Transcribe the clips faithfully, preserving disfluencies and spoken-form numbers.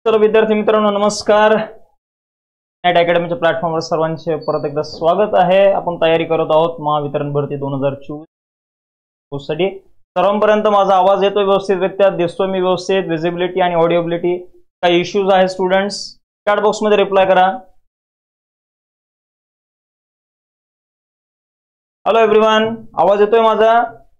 चलो विद्यार्थी मित्रांनो नमस्कार. नेट अकॅडमीच्या प्लॅटफॉर्मवर सर्वांचे परत एकदा स्वागत आहे. आपण तयारी करत आहोत महावितरण भरती दोन हजार चोवीस साठी. सर्वांपर्यंत माझा आवाज येतोय व्यवस्थितरित्या, दिसतोय मी व्यवस्थित, विजिबिलिटी आणि ऑडिओबिलिटी? काही इश्यूज आहे स्टुडंट्स? चॅट बॉक्स मध्ये रिप्लाय करा. हॅलो एव्हरीवन, आवाज येतोय माझा?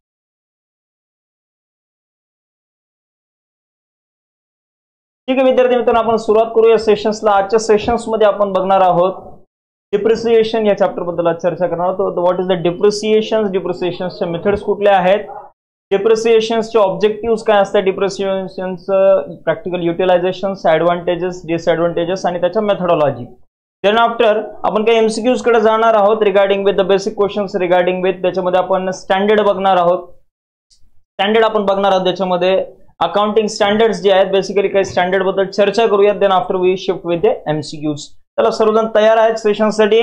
ठीक आहे विद्यार्थी मित्रांनो, आपण सुरुवात करूया सेशन्सला. आजच्या सेशन्स मध्ये आपण बघणार आहोत डिप्रिसिएशन या चॅप्टर बद्दल चर्चा करणार आहोत. व्हॉट इज द डिप्रिसिएशन, डिप्रिसिएशनचे मेथड्स कुठल्या आहेत, डिप्रिसिएशनचे ऑब्जेक्टिव्ह काय असतात, डिप्रिसिएशनचं प्रॅक्टिकल युटिलायझेशन्स, ऍडव्हान्टेजेस, डिसएडव्हान्टेजेस आणि त्याच्या मेथडॉलॉजी. देन आफ्टर आपण काही एमसीक्यूज कडे जाणार आहोत regarding with the basic questions regarding with. त्याच्यामध्ये आपण स्टँडर्ड बघणार आहोत. स्टँडर्ड आपण बघणार आहोत त्याच्यामध्ये अकाउंटिंग स्टँडर्ड्स जे आहेत, बेसिकली काही स्टँडर्ड बद्दल चर्चा करूयात. Then after we shift with the MCQs. चला सर्वजण तयार आहेत सेशनसाठी?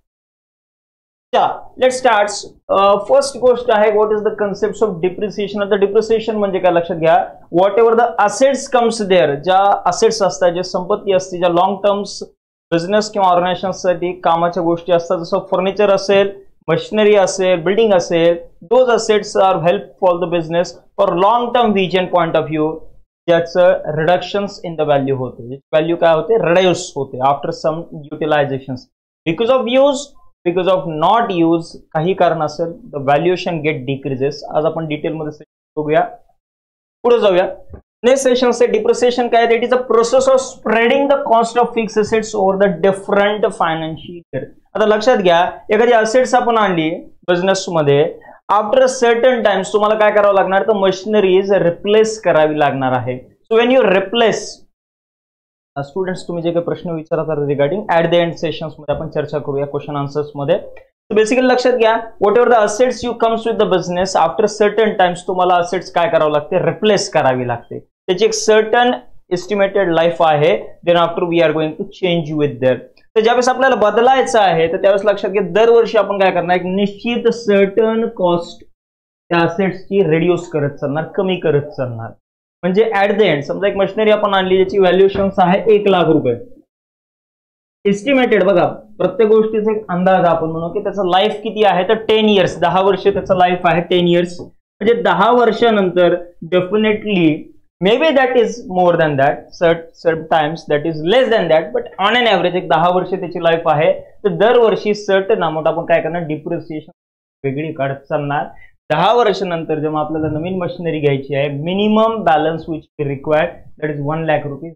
Let start. फर्स्ट गोष्ट आहे what is the concept of depreciation. आता डिप्रिसिएशन म्हणजे काय लक्षात घ्या, whatever the assets comes there, ज्या असेट्स असतात, जे संपत्ती असते, ज्या लॉंग टर्म्स बिझनेस किंवा ऑर्गनायझेशनसाठी कामाच्या गोष्टी असतात, जसं फर्निचर असेल, मशिनरी असेल, बिल्डिंग असेल, those assets are help for the business for long term vision point of view, ज्याचं रिडक्शन्स इन द व्हॅल्यू होते. व्हॅल्यू काय होते, रिड्यूस होते after some utilisations, because of use, because of not use, काही कारण असेल the valuation gate decreases. आज आपण डिटेलमध्ये बघूया, पुढे जाऊया. नेक्स्ट सेशन से डिप्रिसिएशन काय, it is a process of spreading the cost of fix assets over the different financial year. आता लक्षात घ्या, एखादी असेट्स आपण आणली बिझनेस मध्ये, आफ्टर सर्टन टाइम्स तुम्हाला काय करावं लागणार, तर मशिनरीज रिप्लेस करावी लागणार आहे. So when you replace, students तुम्ही जे काही प्रश्न विचारतात regarding at the end sessions मध्ये आपण चर्चा करूया क्वेश्चन आन्सर्स मध्ये. बेसिकली लक्षात घ्या, whatever the assets you comes with the business, after certain times तुम्हाला असेट्स काय करावं लागते, रिप्लेस करावी लागते. त्याची एक सर्टन एस्टिमेटेड लाईफ आहे. Then after we are going to change with there. तर ज्यावेळेस आपल्याला बदलायचं आहे, तर त्यावेळेस लक्षात घ्या, दरवर्षी आपण काय करणार, एक निश्चित सर्टन कॉस्ट त्या असेट्सची रिड्यूस करत चालणार, कमी करत चालणार. म्हणजे ऍट द एंड समजा एक मशिनरी आपण आणली, ज्याची व्हॅल्युएशन आहे एक लाख रुपये एस्टिमेटेड. बघा, प्रत्येक गोष्टीचा एक अंदाज आपण म्हणू की त्याचं लाईफ किती आहे, तर टेन इयर्स, दहा वर्ष त्याचं लाईफ आहे, टेन इयर्स. म्हणजे दहा वर्षानंतर definitely maybe that is more than that, sometimes that is less than that, but on an average एक दहा वर्ष त्याची लाईफ आहे. तर दरवर्षी सर्टन अमाऊंट आपण काय करणार, डिप्रिसिएशन वेगळी काढत चालणार. दहा वर्षानंतर जेव्हा आपल्याला नवीन मशिनरी घ्यायची आहे, minimum balance which required that is one lakh rupees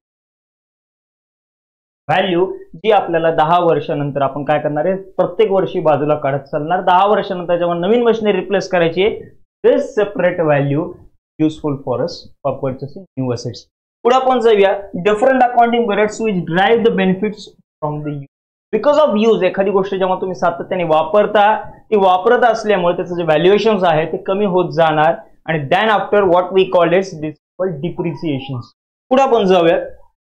value, जी आपल्याला दहा वर्षानंतर आपण काय करणार आहे, प्रत्येक वर्षी बाजूला काढत चालणार. दहा वर्षानंतर जेव्हा नवीन मशिनरी रिप्लेस करायची, this separate value useful for us for purchasing new assets. पुढे आपण जाऊया, different accounting methods which drive the benefits from the use. Because of use, एखादी गोष्ट जेव्हा तुम्ही सातत्याने वापरता, ती वापरत असल्यामुळे त्याचं जे व्हॅल्युएशन आहे ते कमी होत जाणार. आणि then after what we call it this called depreciation. पुढे आपण जाऊया.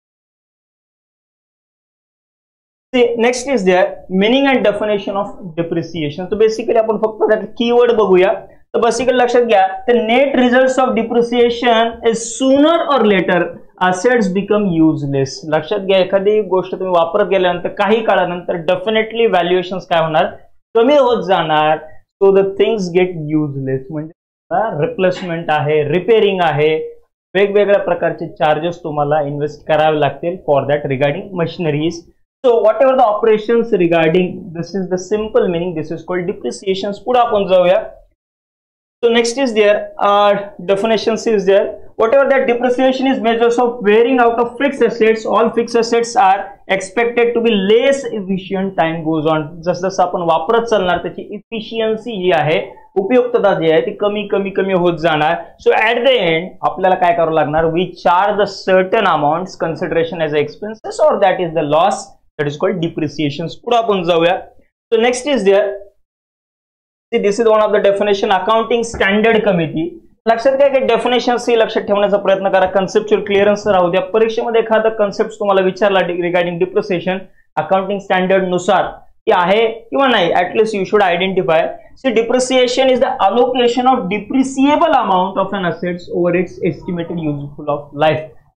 Next is there meaning and definition of depreciation. तर बेसिकली आपण फक्त त्यात कीवर्ड बघूया. तर बेसिकली लक्षात घ्या, the net results of depreciation is sooner or later assets become useless. लक्षात घ्या, एखादी गोष्ट तुम्ही वापरत गेल्यानंतर काही काळानंतर डेफिनेटली व्हॅल्युएशन काय होणार, कमी होत जाणार. So the things get useless. म्हणजे रिप्लेसमेंट आहे, रिपेअरिंग आहे, वेगवेगळ्या प्रकारचे चार्जेस तुम्हाला इन्व्हेस्ट करावे लागतील for that regarding machineries. So whatever the operations regarding, this is the simple meaning, this is called depreciations. पुढे आपण जाऊया. So next is there uh, definitions is there. Whatever that depreciation is measures of wearing out of fixed assets. All fixed assets are expected to be less efficient time goes on. जस जसं आपण वापरत चालणार, त्याची efficiency जी आहे, उपयुक्तता जी आहे, ती कमी कमी कमी होत जाणार. सो ऍट द एंड आपल्याला काय करावं लागणार, we charge the certain amounts consideration as expenses और that is the loss, that is called depreciations. पुढे आपण जाऊया. So next is there, see this is one of the definition, accounting standard committee. लक्षात घ्या की डेफिनेशन सी लक्षात ठेवण्याचा प्रयत्न करा, कन्सेप्च्युअल क्लिअरन्स राहू द्या. परीक्षेमध्ये एखादा कन्सेप्ट तुम्हाला विचारला रिगार्डिंग डिप्रिसिएशन, अकाउंटिंग स्टँडर्ड नुसार ती आहे किंवा नाही, at least you should identify. See depreciation is the allocation of depreciable amount of an assets over its estimated useful of life.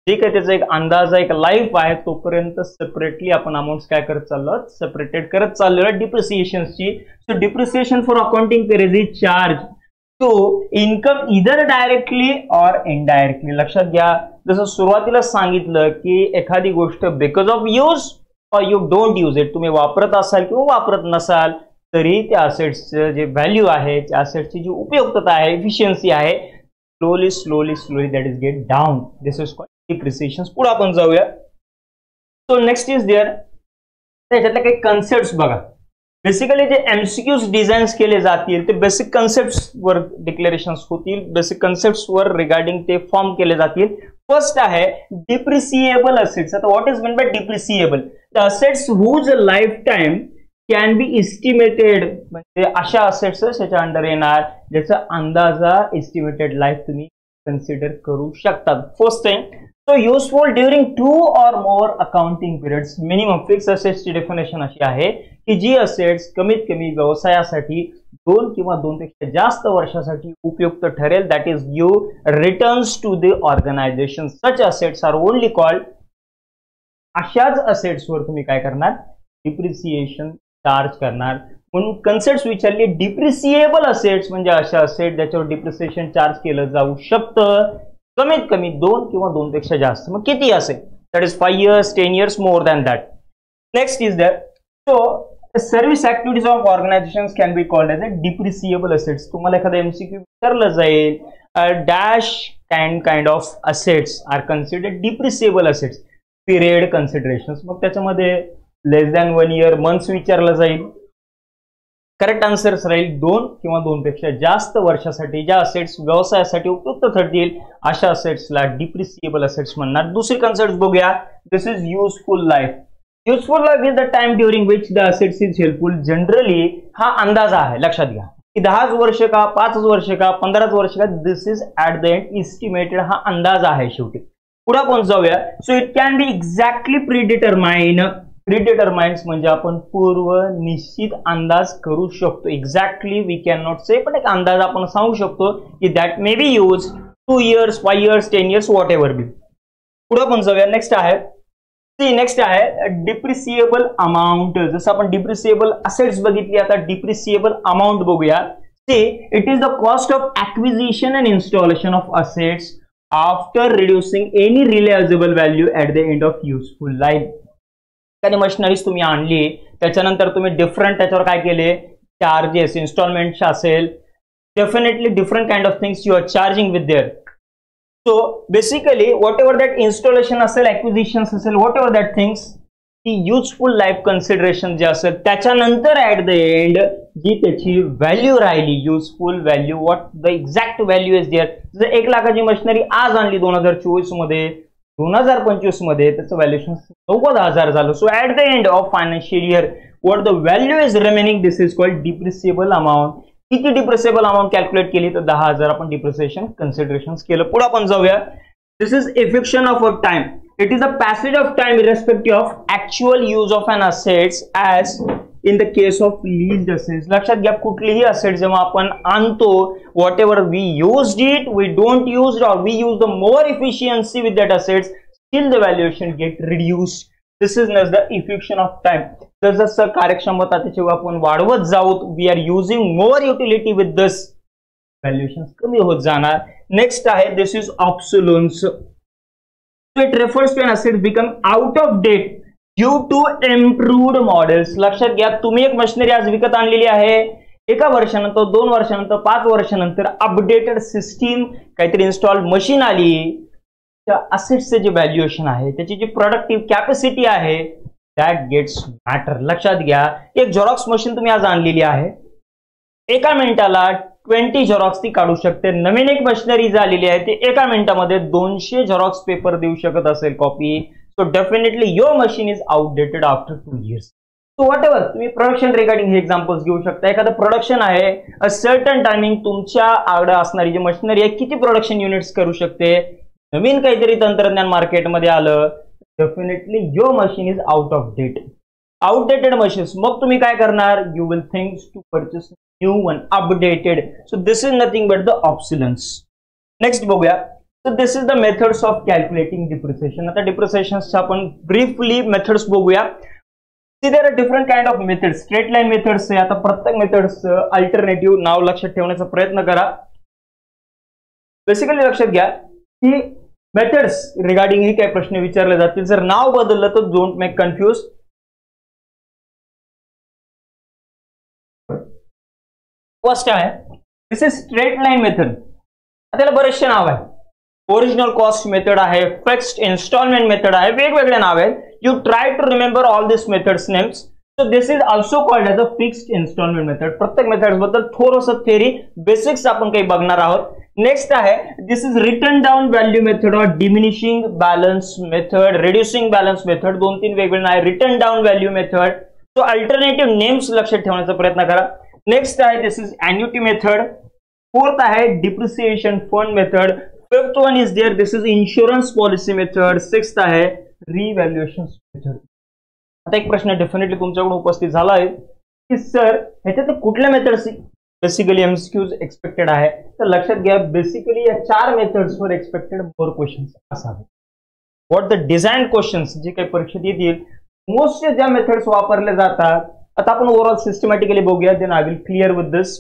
जे काही त्याचा एक अंदाज एक लाईफ आहे तोपर्यंत सेपरेटली आपण अमाऊंट काय करत चाललो, सेपरेटेड करत चाललेलो डिप्रिसिएशनची. So depreciation for accounting period is charge to income either directly or indirectly. लक्षात घ्या, जसं सुरुवातीला सांगितलं की एखादी गोष्ट because of use or you don't use it, तुम्ही वापरत असाल किंवा वापरत नसाल तरी त्या असेट्सचं जे व्हॅल्यू आहे, त्या असेट्सची जी उपयुक्तता आहे, एफिशियन्सी आहे, slowly slowly slowly that is get down. This is called depreciation. पुढे आपण जाऊया. सो नेक्स्ट इज देअर, त्याच्यातल्या काही कन्सेप्ट बघा. बेसिकली जे एमसीक्यूज डिझाईन्स केले जातील ते बेसिक कन्सेप्ट वर डिक्लेरेशन्स होतील, बेसिक कन्सेप्ट वर रिगार्डिंग ते फॉर्म केले जातील. फर्स्ट आहे डिप्रिसिएबल असेट्स. आता what is mean by depreciable? The assets whose life time can be estimated, म्हणजे अशा असेट्स त्याच्या अंडर येणार ज्याचा अंदाजा एस्टिमेटेड लाईफ तुम्ही कन्सिडर करू शकता. First thing, so useful during two or more accounting periods. Minimum fix असेट्सची डेफिनेशन अशी आहे की जी असेट्स कमीत कमी व्यवसायासाठी दोन किंवा दोन पेक्षा जास्त वर्षासाठी उपयुक्त ठरेल, that is you returns to the organisation. Such assets are only called. अशाच असेट्सवर तुम्ही काय करणार, डिप्रिसिएशन चार्ज करणार. म्हणून कन्सेप्ट विचारली डिप्रिसिएबल असेट्स म्हणजे अशा असेट ज्याच्यावर डिप्रिसिएशन चार्ज केलं जाऊ शकतं कमीत कमी दोन किंवा दोन पेक्षा जास्त. मग किती असेल? That is five years, ten years, more than that. Next is that, so service activities of organisations can be called as a depreciable assets. तुम्हाला एखादा एमसीक्यू विचारलं जाईल, dash kind kind of assets are considered depreciable assets, period considerations. मग त्याच्यामध्ये less than one year, months विचारलं जाईल. Correct answers राहील दोन किंवा दोन पेक्षा जास्त वर्षासाठी ज्या असेट्स व्यवसायासाठी उपयुक्त ठरतील अशा असेट्सला डिप्रिसिएबल असेट्स म्हणणार. दुसरी कन्सेप्ट बघूया. This is useful life. Useful life is the time during which the assets is helpful. Generally हा अंदाज आहे, लक्षात घ्या की दहाच वर्ष का, पाच वर्ष का, पंधराच वर्ष का, this is at the end estimated. हा अंदाज आहे शेवटी. पुढे आपण जाऊया. So it can be exactly predetermine. Predetermines म्हणजे आपण पूर्व निश्चित अंदाज करू शकतो. Exactly we can not say, पण एक अंदाज आपण सांगू शकतो की that may be use two years, five years, ten years, whatever be. पुढे आपण जाऊया. नेक्स्ट आहे सी नेक्स्ट आहे डिप्रिसिएबल अमाऊंट. जसं आपण डिप्रिसिएबल असेट्स बघितली, आता डिप्रिसिएबल अमाऊंट बघूया. See it is the cost of acquisition and installation of assets after reducing any realisable value at the end of useful life. एखादी machineries तुम्ही आणली, त्याच्यानंतर तुम्ही डिफरंट त्याच्यावर काय केले, चार्जेस, इन्स्टॉलमेंट असेल, definitely different kind of things you are charging with there. So basically whatever that installation असेल, ॲक्विजिशन असेल, वॉट एव्हर दॅट थिंग्स, ही युजफुल लाईफ कन्सिडरेशन जे असेल त्याच्यानंतर ऍट द एंड जी त्याची व्हॅल्यू राहिली, useful value, what the exact value is there. जर एक लाखाची मशिनरी आज आणली दोन हजार चोवीस मध्ये, दोन हजार पंचवीस मध्ये त्याचं व्हॅल्युएशन नव्वद हजार झालं. So at the end of financial year what the value is remaining, this is called depreciable amount. किती डिप्रिसिएबल अमाऊंट कॅल्क्युलेट केली तर दहा हजार आपण डिप्रिसिएशन कन्सिडरेशन केलं. पुढे आपण जाऊया. This is affection of a time. It is a passage of time irrespective of actual use of an assets as in the case of leased assets. लक्षात घ्या, कुठलीही असेट जेव्हा आपण आणतो, whatever we used it, we don't use or we use the more efficiency with that assets, still the valuation get reduced. This is not the affection of time. जसं कार्यक्षमता त्याची आपण वाढवत जाऊ, we are using more utility with this, valuation कमी होत जाणार. Next आहे this is obsolescence. So it refers to an asset become out of date due to improved models. लक्षात घ्या, तुम्ही एक मशिनरी आज विकत आणलेली आहे, एका वर्षानंतर, दोन वर्षानंतर, पाच वर्षानंतर अपडेटेड सिस्टीम काहीतरी इन्स्टॉल मशीन आली, त्या असेट्सचे जे व्हॅल्युएशन आहे, त्याची जी प्रोडक्टिव्ह कॅपॅसिटी आहे, दॅट गेट्स मॅटर. लक्षात घ्या, एक झेरॉक्स मशीन तुम्ही आज आणलेली आहे, एका मिनिटाला ट्वेंटी झेरॉक्स ती काढू शकते. नवीन एक मशिनरी झालेली आहे, ती एका मिनिटामध्ये दोनशे झेरॉक्स पेपर देऊ शकत असेल copy. So definitely your machine is outdated after two years. So whatever तुम्ही प्रोडक्शन रिगार्डिंग हे एक्झाम्पल्स घेऊ शकता. एखादं प्रोडक्शन आहे, अ सर्टन टायमिंग तुमच्या आवड असणारी जी मशिनरी आहे किती प्रोडक्शन युनिट्स करू शकते. नवीन काहीतरी तंत्रज्ञान मार्केटमध्ये आलं, definitely your machine is out of date. Outdated machines, मग तुम्ही काय करणार, you will think to purchase new one, updated. So this is nothing but the obsolescence. Next बघूया. So this is the methods of calculating depreciation. आता डिप्रिसिएशनचे आपण briefly methods बघूया. See there are different kind of methods. Straight line methods आहे. आता प्रत्येक methods alternative नाव लक्षात ठेवण्याचा प्रयत्न करा. बेसिकली लक्षात घ्या की मेथड्स रिगार्डिंग ही काही प्रश्न विचारले जातील. जर नाव बदललं तर डोंट मेक कन्फ्यूज. फर्स्ट आहे this is straight line method. त्याला बरेचसे नाव आहे. ओरिजिनल कॉस्ट मेथड आहे, फिक्स्ड इन्स्टॉलमेंट मेथड आहे, वेगवेगळे नाव आहेत. You try to remember all this methods names. So this is also called as a fixed instalment method. प्रत्येक मेथड्स बद्दल थोडंसं थेरी बेसिक्स आपण काही बघणार आहोत. नेक्स्ट आहे this is written down value method or diminishing balance method, reducing balance method. दोन तीन वेगवेगळे आहे. Written down value method. So alternative names लक्षात ठेवण्याचा प्रयत्न करा. नेक्स्ट आहे this is annuity method. Fourth आहे depreciation fund method. Fifth one is there this is insurance policy method. Sixth आहे रिव्हॅल्युएशन मेथड. आता एक प्रश्न डेफिनेटली तुमच्याकडून उपस्थित झाला आहे की सर ह्याच्यात कुठल्या मेथड्स बेसिकली एमसीक्यूज एक्सपेक्टेड आहे. तर लक्षात घ्या बेसिकली या चार मेथड्सवर एक्सपेक्टेड मोर क्वेश्चन्स असावे. व्हॉट द डिझाईन क्वेश्चन्स जे काही परीक्षेत येतील मोस्ट ज्या मेथड्स वापरले जातात. आता आपण ओव्हरऑल सिस्टमॅटिकली बघूया. Then I will clear with this.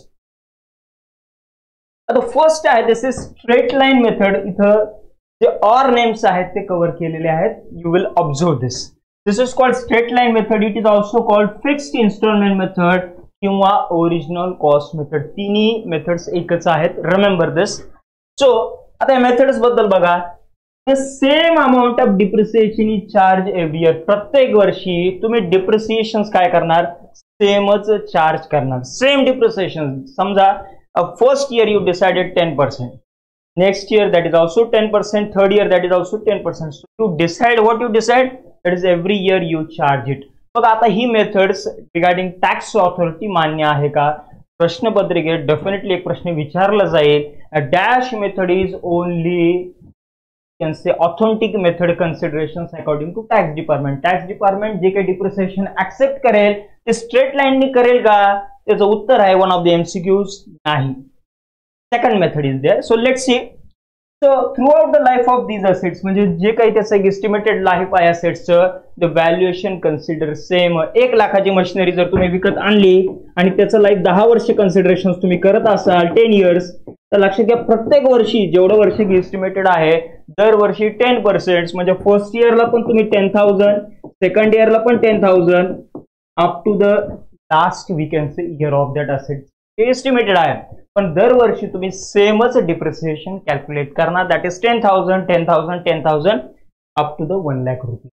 आता फर्स्ट आहे this is straight line method. इथं जे ऑर नेम्स आहेत ते कव्हर केलेले आहेत. You will observe this. This is called straight line method. It is also called fixed instalment method किंवा original cost method. तिन्ही मेथड्स एकच आहेत. रिमेंबर दिस. सो आता या मेथड्स बद्दल बघा. The same amount of depreciation is charge every year. प्रत्येक वर्षी तुम्ही डिप्रिसिएशन काय करणार सेमच चार्ज करणार. Same depreciation. समजा first year you decided ten percent, next year that is also ten percent, third year that is also ten percent. So you decide what you decide, that is every year you charge it. मग आता ही methods regarding tax authority मान्य आहे का? प्रश्नपत्रिकेत definitely एक प्रश्न विचारला जाईल. Dash method is only can say authentic method considerations according to tax department. Tax department जे काही डिप्रिसिएशन ऍक्सेप्ट करेल ते स्ट्रेट लाईननी करेल का? त्याचं उत्तर आहे वन ऑफ द एमसीक्यूज नाही. Second method is there. So let's see. So throughout the life of these assets म्हणजे जे काही त्याचं एक एस्टिमेटेड लाईफ आहे असेट्सचं द व्हॅल्युएशन कन्सिडर सेम. एक लाखाची मशिनरी जर तुम्ही विकत आणली आणि त्याचं लाईफ दहा वर्ष कन्सिडरेशन तुम्ही करत असाल टेन इयर्स तर लक्षात घ्या प्रत्येक वर्षी जेवढं वर्ष एस्टिमेटेड आहे दरवर्षी टेन पर्सेंट म्हणजे फर्स्ट इयरला पण तुम्ही टेन थाउजंड, सेकंड इयरला पण ten thousand up to the last we can say year of that asset estimated आहे. पण दरवर्षी तुम्ही सेमच डिप्रिसिएशन कॅल्क्युलेट करणार. That is ten thousand ten thousand ten thousand up to the one lakh rupees.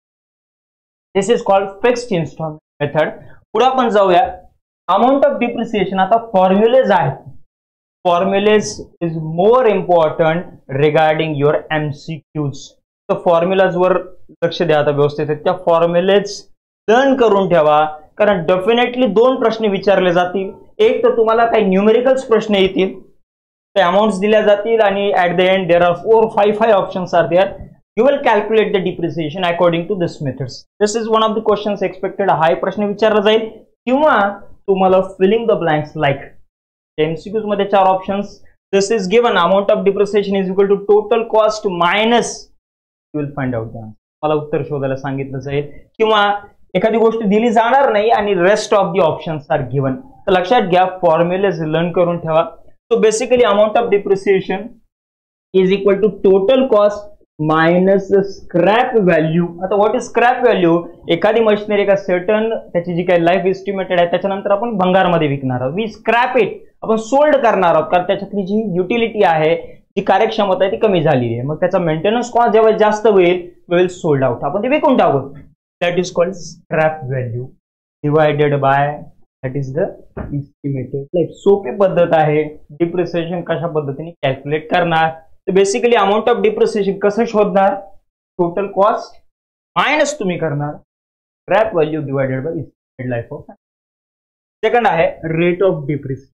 This is called fixed instalment method. पुढे आपण जाऊया. Amount of depreciation. आता फॉर्म्युलेज आहेत. Formulas is more important regarding your MCQs. तर formulas वर लक्ष द्या आता व्यवस्थित. त्या फॉर्म्युलेज लर्न करून ठेवा कारण डेफिनेटली दोन प्रश्न विचारले जातील. एक तर तुम्हाला काही न्यूमेरिकल्स प्रश्न येतील, ते अमाउंट्स दिल्या जातील आणि at the end there are four five five options are there. You will calculate the depreciation according to this methods. This is one of the questions expected. हा प्रश्न विचारला जाईल किंवा तुम्हाला filling the blanks like MCQs मध्ये चार options. This is given amount of depreciation is equal to total cost minus you will find out the answer. मला उत्तर शोधायला सांगितलं जाईल किंवा एखादी गोष्ट दिली जाणार नाही आणि rest of the options are given. तर लक्षात घ्या फॉर्म्युलेज लर्न करून ठेवा. So basically amount of depreciation is equal to total cost minus scrap value. आता व्हॉट इज स्क्रॅप व्हॅल्यू? एखादी मशिनरी का सर्टन त्याची जी काही लाईफ एस्टिमेटेड आहे त्याच्यानंतर आपण भंगारमध्ये विकणार आहोत. We scrap it. आपण सोल्ड करणार आहोत कारण त्याच्यातली जी युटिलिटी आहे जी कार्यक्षमता आहे ती कमी झालेली आहे. मग त्याचा मेंटेनन्स कॉस्ट जेव्हा जास्त होईल वी विल सोल्ड आउट. आपण ते विकून टाकू. That is called scrap value divided by that is the estimated life. सोपी पद्धत आहे. डिप्रिसिएशन कशा पद्धतीने कॅल्क्युलेट करणार. तर बेसिकली अमाऊंट ऑफ डिप्रिसिएशन कसं शोधणार? टोटल कॉस्ट मायनस तुम्ही करणार scrap value divided by estimated life of. Second आहे rate of depreciation.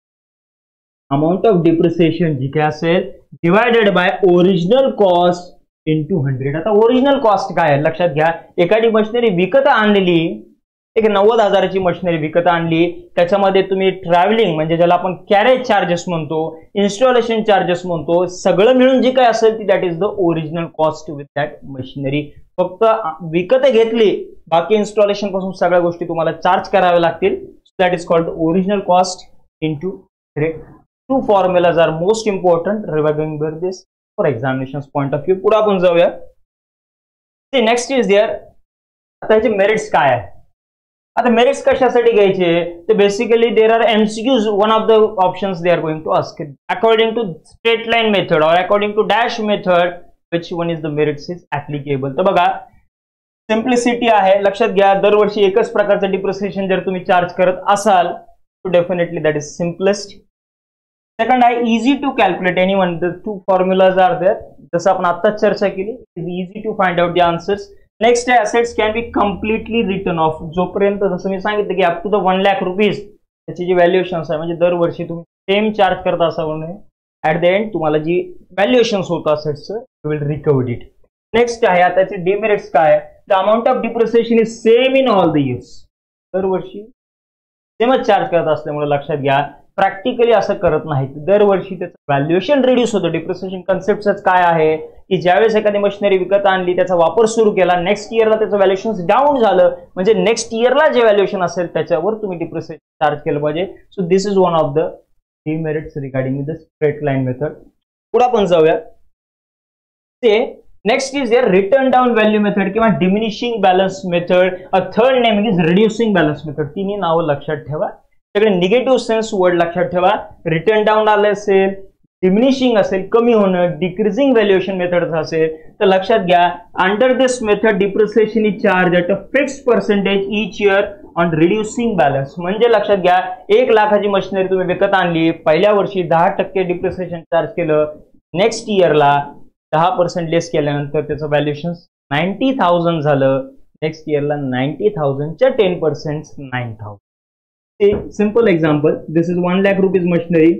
Amount of depreciation जी काय असेल divided by original cost into hundred. आता ओरिजिनल कॉस्ट काय आहे लक्षात घ्या. एखादी मशिनरी विकत आणलेली एक नव्वद हजाराची मशिनरी विकत आणली, त्याच्यामध्ये तुम्ही ट्रॅव्हलिंग म्हणजे ज्याला आपण कॅरेज चार्जेस म्हणतो, इन्स्टॉलेशन चार्जेस म्हणतो, सगळं मिळून जी काय असेल ती that is the original cost with that machinery. फक्त विकत घेतली, बाकी इन्स्टॉलेशन पासून सगळ्या गोष्टी तुम्हाला चार्ज कराव्या लागतील. That is called original cost into rate. Two formulas are most important remember this for examination point of view. पुढे आपण जाऊया. नेक्स्ट इज देअर, आता याचे मेरिट्स काय आहे. आता मेरिट्स कशासाठी घ्यायचे, तर basically there are MCQs. One of the options they are going to ask according to straight line method और according to dash method which one is the merits is applicable. तर बघा, simplicity आहे, लक्षात घ्या. दरवर्षी एकच प्रकारचं डिप्रिसिएशन जर तुम्ही चार्ज करत असाल तो definitely that is simplest. Second आहे easy to calculate any one. The two formulas are there, जसं आपण आत्ताच चर्चा केली. Is easy to find out the answers. Next आहे assets can be completely written off. जोपर्यंत जसं मी सांगितलं की up to the one lakh rupees त्याची जी व्हॅल्युएशन्स आहे, म्हणजे दरवर्षी तुम्ही सेम चार्ज करता असा म्हणून ऍट द एंड तुम्हाला जी व्हॅल्युएशन्स होतं असेट्सचं you will recover it. Next आहे आता त्याचे डिमेरिट्स काय. The amount of depreciation is same in all the years. दरवर्षी सेमच चार्ज करत असल्यामुळे लक्षात घ्या प्रॅक्टिकली असं करत नाहीत. दरवर्षी त्याचं व्हॅल्युएशन रिड्यूस होतं. डिप्रिसिएशन कन्सेप्टच काय आहे की ज्यावेळेस एखादी मशिनरी विकत आणली, त्याचा वापर सुरू केला, नेक्स्ट इयरला त्याचं व्हॅल्युएशन डाऊन झालं, म्हणजे नेक्स्ट इयरला जे व्हॅल्युएशन असेल त्याच्यावर तुम्ही डिप्रिसिएशन चार्ज केलं पाहिजे. So this is one of the demerits regarding the straight line method. पुढे आपण जाऊया. ते next is there written down value method किंवा diminishing balance method. A third name is reducing balance method. तिन्ही नावं लक्षात ठेवा. सगळे निगेटिव्ह सेन्स वर्ड लक्षात ठेवा. रिटर्न डाऊन आलं असेल, डिमिनिशिंग असेल कमी होणं, डिक्रीजिंग व्हॅल्युएशन मेथड असेल तर लक्षात घ्या under this method depreciation is charge at a fixed percentage each year on reducing balance. म्हणजे लक्षात घ्या एक लाखाची मशिनरी तुम्ही विकत आणली, पहिल्या वर्षी दहा टक्के डिप्रिसिएशन चार्ज केलं, नेक्स्ट इयरला दहा पर्सेंट लेस केल्यानंतर त्याचं व्हॅल्युएशन नाईन्टी थाउजंड झालं, नेक्स्ट इयरला नाईन्टी थाउजंडच्या ten percent nine thousand. Simple example, this is one lakh rupees machinery.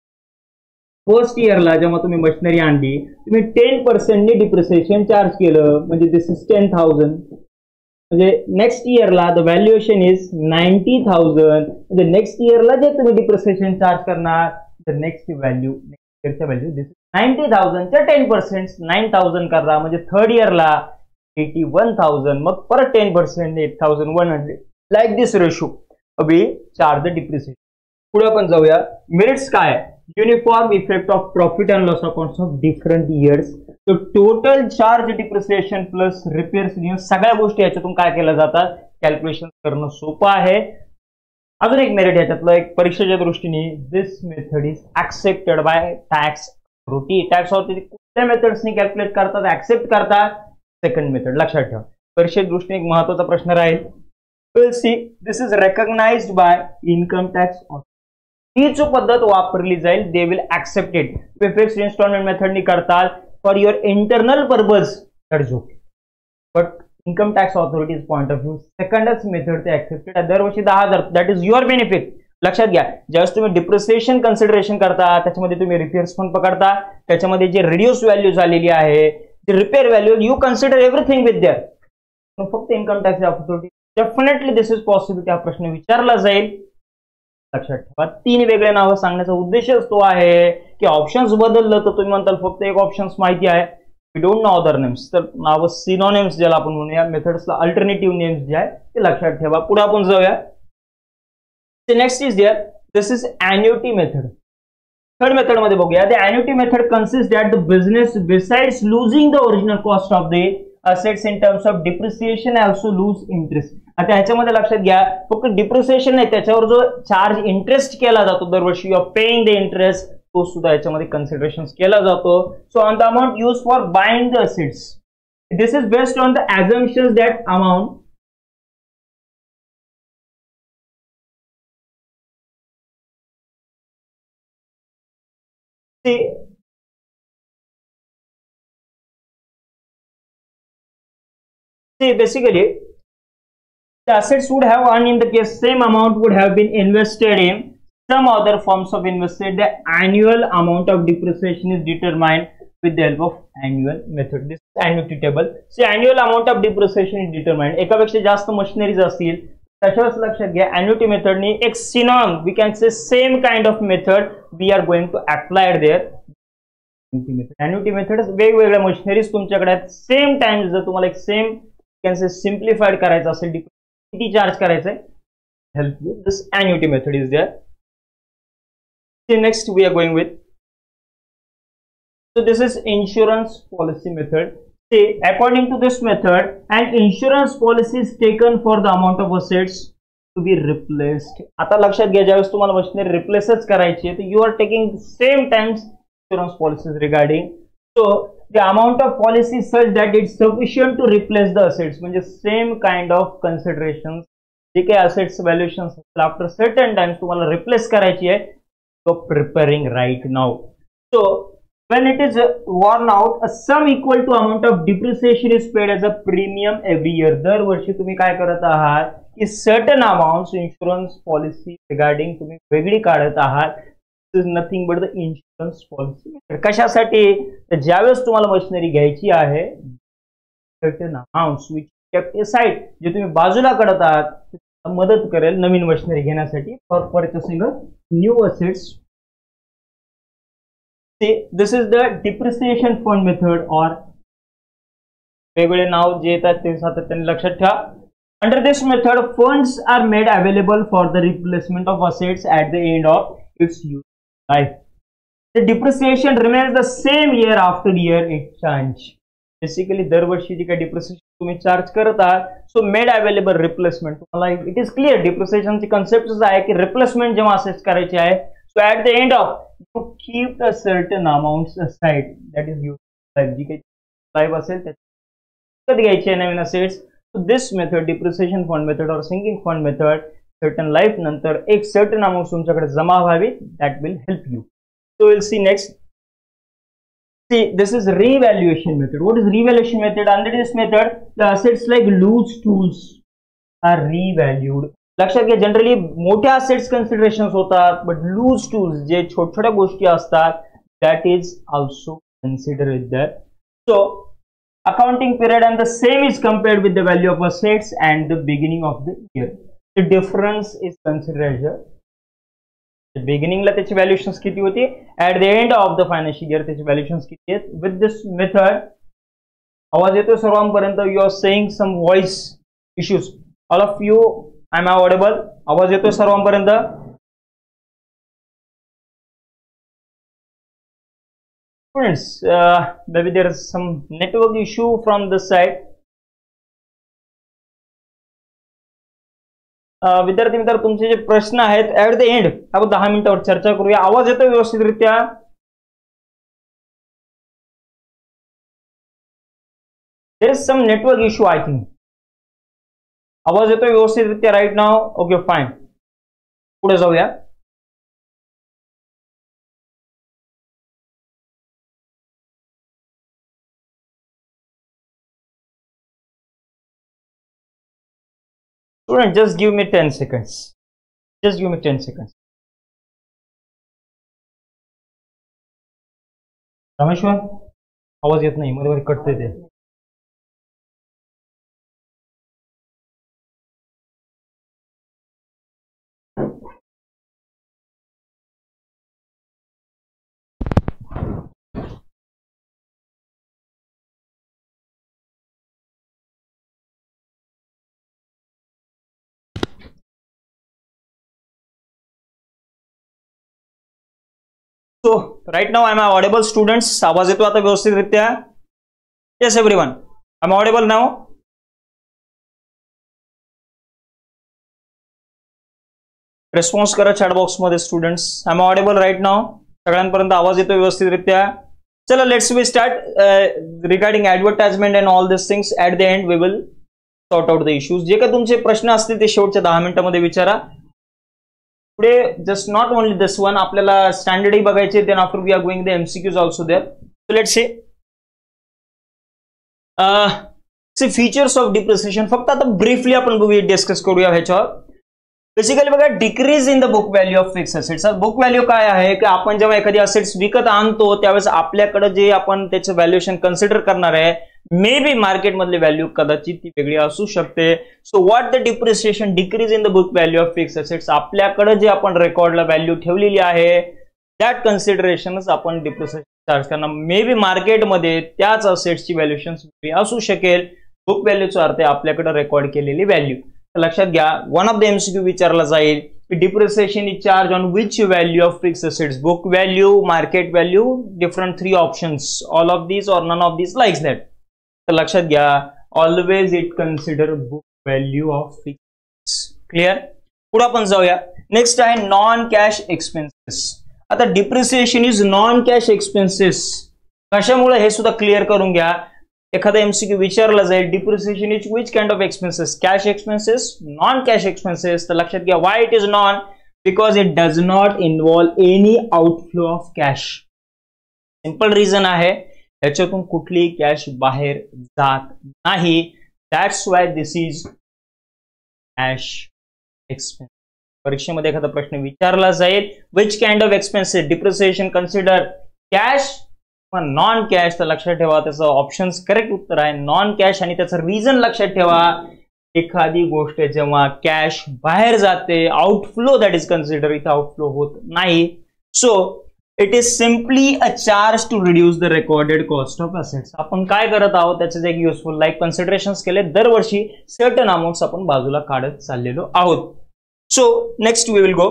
First इयरला जेव्हा तुम्ही मशिनरी आणली तुम्ही टेन पर्सेंटनी डिप्रिसिएशन चार्ज केलं, म्हणजे दिस इज टेन थाउजंड. म्हणजे नेक्स्ट इयरला the valuation is ninety thousand. म्हणजे नेक्स्ट इयरला जे तुम्ही डिप्रिसिएशन चार्ज करणार द नेक्स्ट व्हॅल्यू नेक्स्ट इयरच्या व्हॅल्यू दिस नाईन्टी थाउजंडच्या टेन पर्सेंट नाईन थाउजंड करा. म्हणजे थर्ड इयरला एटी वन थाउजंड, मग परत ten percent eight thousand one hundred. Like this ratio अभी चार्ज द डिप्रिसिएशन. पुढे आपण जाऊया. मेरिट्स काय. Uniform effect of profit and loss accounts of different years. तो total charge depreciation plus repairs सगळ्या गोष्टी याच्यातून काय केल्या जातात कॅल्क्युलेशन करणं सोपं आहे. अजून एक मेरिट याच्यातलं एक परीक्षेच्या दृष्टीने, this method is accepted by tax authority. Tax authority कुठल्या मेथड्सनी कॅल्क्युलेट करतात, ऍक्सेप्ट करतात सेकंड मेथड. लक्षात ठेवा परीक्षेच्या दृष्टीने एक महत्वाचा प्रश्न राहील. Will see this is recognised by income tax authority. ही जो पद्धत वापरली जाईल they will accept it. Fixed installment मेथडनी करतात for your internal purpose that's okay, but income tax authorities point of view सेकंडच मेथड ते ऍक्सेप्टेड आहे. दरवर्षी दहा हजार दॅट इज युअर बेनिफिट. लक्षात घ्या ज्यावेळेस तुम्ही डिप्रिसिएशन कन्सिडरेशन करता त्याच्यामध्ये तुम्ही रिपेअर्स पण पकडता, त्याच्यामध्ये जे रिड्यूस व्हॅल्यू झालेली आहे ती repair value you consider everything with there. फक्त income tax authority definitely this is possibility हा प्रश्न विचारला जाईल. लक्षात ठेवा तीन वेगळे नावं सांगण्याचा उद्देशच तो आहे की ऑप्शन्स बदललं तर तुम्ही म्हणताल फक्त एक ऑप्शन्स माहिती आहे, we don't know other names. तर नावं सिनोनिम्स ज्याला आपण म्हणूया मेथड्सला अल्टरनेटिव्ह नेम्स जे आहे ते लक्षात ठेवा. पुढे आपण जाऊया. Next is there this is annuity method. Third method मध्ये बघूया. The annuity method consist that the business besides losing the original cost of the assets in terms of depreciation also lose interest. आता ह्याच्यामध्ये लक्षात घ्या फक्त depreciation नाही त्याच्यावर जो चार्ज इंटरेस्ट केला जातो दरवर्षी you are paying the interest तो सुद्धा याच्यामध्ये कन्सिडरेशन केला जातो. So on the amount use for buying the assets this is based on the assumptions that amount see See, basically, the assets would have earned in the case same amount would have been invested in some other forms of investment. The annual amount of depreciation is determined with the help of annual method. This is annuity table. See, annual amount of depreciation is determined. एकापेक्षा जास्त machineries असतील तशाच लक्षात घ्या annuity मेथडनी एक synonym we can say same kind of method we are going to apply there. Annuity method वेगवेगळ्या machineries तुमच्याकडे आहेत. सेम टाइम जर तुम्हाला एक सेम कॅन से सिम्प्लिफाईड करायचं असेल, किती चार्ज करायचंय, help you this annuity method is there. So next we are going with, so this is insurance policy method. See, according to this method an insurance policy is taken for the amount of assets to be replaced. आता लक्षात घ्या ज्यावेळेस तुम्हाला machinery रिप्लेसच करायची आहे तर you are taking same times insurance policies regarding, so the amount of policy is such that it's sufficient to replace the assets. म्हणजे same kind of considerations जे काही assets valuation after certain times तुम्हाला replace करायची आहे, तो preparing right now. So when it is worn out a sum equal to amount of depreciation is paid as a premium every year. दरवर्षी तुम्ही काय करत आहात की certain amount insurance policy regarding तुम्ही वेगळी काढत आहात. This is nothing but the insurance policy. कशासाठी, तर ज्यावेळेस तुम्हाला मशिनरी घ्यायची आहे certain amounts which kept aside, जे तुम्ही बाजूला काढत आहात मदत करेल नवीन मशिनरी घेण्यासाठी for purchasing new assets. This is the depreciation fund method और वेगवेगळे नाव जे येतात ते सातत्याने लक्षात ठेवा. Under this method funds are made available for the replacement of assets at the end of its use life. The depreciation remains the same year after year it change. Basically दरवर्षी जी काही डिप्रिसिएशन तुम्ही charge करत आहात, so made available replacement तुम्हाला it is clear. डिप्रिसिएशनची concept आहे की रिप्लेसमेंट जेव्हा असेट्स करायची आहे, so at the end of you keep the certain amounts aside that is use life. जी काही लाईफ असेल त्यात घ्यायची आहे नवीन assets. So this method depreciation fund method और sinking fund method certain life नंतर एक सर्टन अमाउंट तुमच्याकडे जमा व्हावी, that will help you. So will see next. See, this is revaluation method. What is revaluation method? Under this method, the assets like loose tools are revalued. लक्षात घ्या generally मोठ्या assets considerations होतात, but loose tools जे छोट्या छोट्या गोष्टी असतात that is also considered there. So accounting period and the same is compared with the value of assets and the beginning of the year. The difference is considered here. बिगिनिंगला त्याची valuations किती होती, at the end of the financial year त्याची valuations किती आहेत. With this method आवाज येतो सर्वांपर्यंत. You are saying some voice issues. All of you I am audible. आवाज येतो सर्वांपर्यंत. Students may be there is some network issue from this side. विद्यार्थी मित्र तुमचे जे प्रश्न आहेत ऍट द एंड आपण दहा मिनिटावर चर्चा करूया. आवाज येतो व्यवस्थितरित्या. There is some network issue I think. आवाज येतो व्यवस्थितरित्या राईट नाव. Okay fine. पुढे जाऊया. Student, just give me ten seconds. Just give me ten seconds. Rameshwar आवाज येत नाही, मध्ये मध्ये कटते ते. So right now am I audible students? आवाज येतो आता व्यवस्थितरित्या? Yes everyone. Am I audible now? Response करा chat box मध्ये students. Am I audible right now? सगळ्यांपर्यंत आवाज येतो व्यवस्थितरित्या? चला let's we start uh, regarding advertisement and all these things. At the end we will sort out the issues. जे काही तुमचे प्रश्न असतील ते शेवटच्या दहा मिनिटांमध्ये विचारा. Today just not only this one, आपल्याला स्टँडर्ड ही बघायचे, then after we are going the M C Qs also there. So let's say uh, see features of depreciation. फक्त आता briefly आपण बघूया, डिस्कस करूया ह्याच्यावर. बेसिकली बघा decrease in the book value of fix assets. Book value काय आहे की आपण जेव्हा एखादी असेट्स विकत आणतो त्यावेळेस आपल्याकडे जे आपण त्याचं व्हॅल्युएशन कन्सिडर करणार आहे मे बी मार्केटमधली व्हॅल्यू कदाचित ती वेगळी असू शकते. So what the depreciation decrease in the book value of fix assets, आपल्याकडे जे आपण रेकॉर्डला व्हॅल्यू ठेवलेली आहे दॅट कन्सिडरेशनच आपण डिप्रिसिएशन चार्ज करणार. मे बी मार्केटमध्ये त्याच असेट्सची व्हॅल्युएशन असू शकेल. बुक व्हॅल्यूचा अर्थ आहे आपल्याकडे रेकॉर्ड केलेली व्हॅल्यू. लक्षात घ्या, वन ऑफ द एमसीक्यू विचारला जाईल की depreciation is charge on which value of fix assets, book value, market value, different three options, all of this or none of this likes that. तर लक्षात घ्या, always it consider book value of fix. Clear. पुढे आपण जाऊया. Next आहे non cash expenses. आता depreciation is non cash expenses कशामुळे हे सुद्धा क्लिअर करून घ्या. एखादा एमसीक्यू विचारला जाईल depreciation is which kind of expenses, cash expenses, non cash expenses. तर लक्षात घ्या, why it is non, because it does not involve any outflow of cash. Simple reason आहे, याच्यातून कुठली कॅश बाहेर जात नाही. That's why this is cash expense. परीक्षेमध्ये एखादा प्रश्न विचारला जाईल which kind of expenses depreciation consider, cash non cash, तर लक्षात ठेवा त्याचं ऑप्शन करेक्ट उत्तर आहे नॉन कॅश. आणि त्याचं रिझन लक्षात ठेवा, एखादी गोष्ट जेव्हा कॅश बाहेर जाते, आउटफ्लो दॅट इज कन्सिडर, इथं आउटफ्लो होत नाही. So it is simply a charge to reduce the recorded cost of assets. आपण काय करत आहोत त्याचे एक युजफुल लाईक कन्सिडरेशन केले, दरवर्षी सर्टन अमाऊंट्स आपण बाजूला काढत चाललेलो आहोत. So next we will go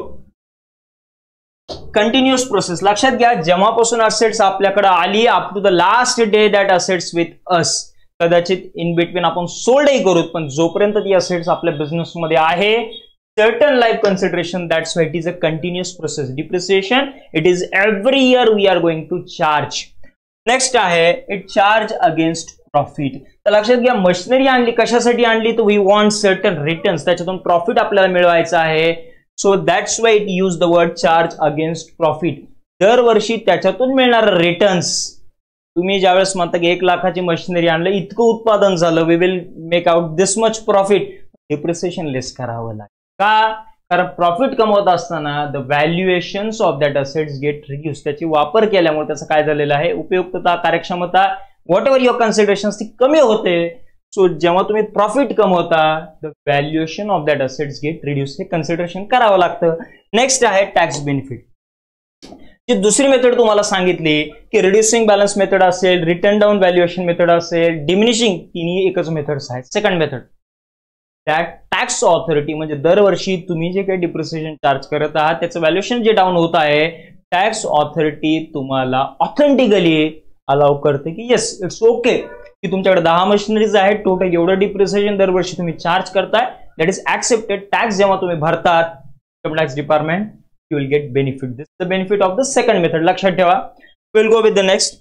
continuous process. लक्षात घ्या, जेव्हापासून असेट्स आपल्याकडे आली up to the last day that assets with us, कदाचित इन बिटवीन आपण सोल्डही करू, पण जोपर्यंत ती असेट्स आपल्या बिझनेसमध्ये आहे, certain life consideration, that's why it is a continuous process. Depreciation it is every year we are going to charge. Next आहे इट चार्ज अगेन्स्ट प्रॉफिट. तर लक्षात घ्या, मशिनरी आणली कशासाठी आणली, तर वी वॉन्ट सर्टन रिटर्न्स, त्याच्यातून प्रॉफिट आपल्याला मिळवायचं आहे. So that's why it use the word charge against profit. दरवर्षी त्याच्यातून मिळणार रिटर्न्स. तुम्ही ज्यावेळेस म्हणता की एक लाखाची मशिनरी आणलं, इतकं उत्पादन झालं, we will make out this much profit, depreciation less करावं लागेल. का? कारण प्रॉफिट कमवत असताना the valuations of that assets get reduce. त्याची वापर केल्यामुळे त्याचं काय झालेलं आहे, उपयुक्तता, कार्यक्षमता, व्हॉट एव्हर युअर कन्सिडरेशन्स ती कमी होते. सो जेव्हा तुम्ही प्रॉफिट कमवता, the valuation of that assets get reduce, हे कन्सिडरेशन करावं लागतं. नेक्स्ट आहे टॅक्स बेनिफिट. जी दुसरी मेथड तुम्हाला सांगितली की रिड्युसिंग बॅलन्स मेथड असेल, रिटर्न डाऊन व्हॅल्युएशन मेथड असेल, डिमिनिशिंग, तिन्ही एकच मेथड्स आहेत. Second method that tax authority, म्हणजे दरवर्षी तुम्ही जे काही डिप्रिसिएशन चार्ज करत आहात त्याचं व्हॅल्युएशन जे डाऊन होत आहे, टॅक्स ऑथॉरिटी तुम्हाला ऑथेंटिकली अलाउ करते की येस इट्स ओके की तुमच्याकडे दहा मशिनरीज आहेत, टोटल एवढं डिप्रिसिएशन दरवर्षी तुम्ही चार्ज करताय, दॅट इज ऍक्सेप्टेड. टॅक्स जेव्हा तुम्ही भरतात income tax department, you will get benefit. This the benefit of the second method. लक्षात ठेवा. Will go with the next.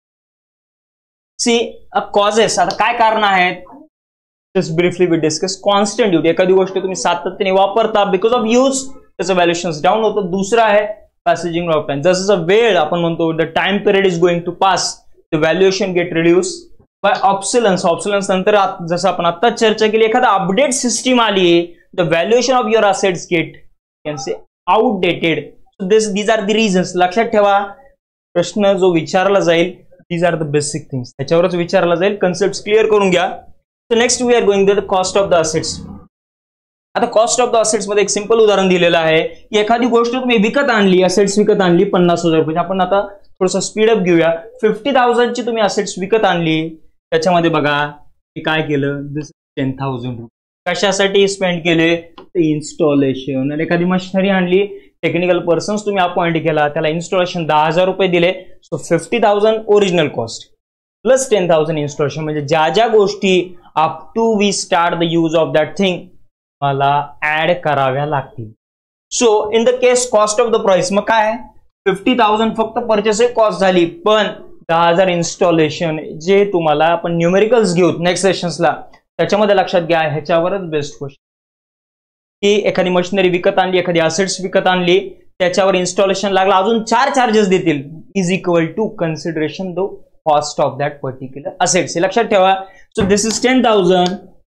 See a causes. आता काय कारण आहेत, just briefly we discuss. Constant duty, एखादी गोष्ट तुम्ही सातत्याने वापरता, बिकॉज ऑफ यूज त्याचं व्हॅल्युएशन डाऊन होतं. दुसरं आहे पॅसेजिंग ऑफ टाइम. जसं वेळ आपण म्हणतो the time period is going to pass, the valuation get reduce by obsolescence. Obsolescence नंतर जसं आपण आता चर्चा केली, एखादा अपडेट सिस्टीम आली, the valuation of your assets get can say outdated. This these are the reasons. लक्षात ठेवा, प्रश्न जो विचारला जाईल these are the basic things, त्याच्यावरच विचारला जाईल. कन्सेप्ट क्लिअर करून घ्या. So next we are going to the cost of the assets. आता कॉस्ट ऑफ द असेट्स मध्ये एक सिंपल उदाहरण दिलेलं आहे की एखादी गोष्ट तुम्ही विकत आणली, असेट्स विकत आणली पन्नास हजार रुपये. आपण आता थोडंसं स्पीडअप घेऊया. फिफ्टी थाउजंडची तुम्ही असेट्स विकत आणली, त्याच्यामध्ये बघा की काय केलं, दिस टेन थाउजंड रुपये कशासाठी स्पेंड केले, इन्स्टॉलेशन. आणि एखादी मशिनरी आणली, टेक्निकल पर्सन्स तुम्ही अपॉइंट केला, त्याला इन्स्टॉलेशन दहा हजार रुपये दिले. So fifty thousand original cost plus ten thousand installation, म्हणजे ज्या ज्या गोष्टी up to we start the use of that thing मला ऍड कराव्या लागतील. So in the case cost of the price, मग काय फिफ्टी थाउजंड फक्त परचेस कॉस्ट झाली, पण दहा हजार इन्स्टॉलेशन जे तुम्हाला आपण न्यूमेरिकल्स घेऊ नेक्स्ट सेशन्सला, त्याच्यामध्ये लक्षात घ्या. ह्याच्यावरच बेस्ट क्वेश्चन की एखादी मशिनरी विकत आणली, एखादी असेट्स विकत आणली, त्याच्यावर इन्स्टॉलेशन लागला, अजून चार चार्जेस देतील, is equal to consideration though cost of that particular assets. हे लक्षात ठेवा. So this is ten thousand.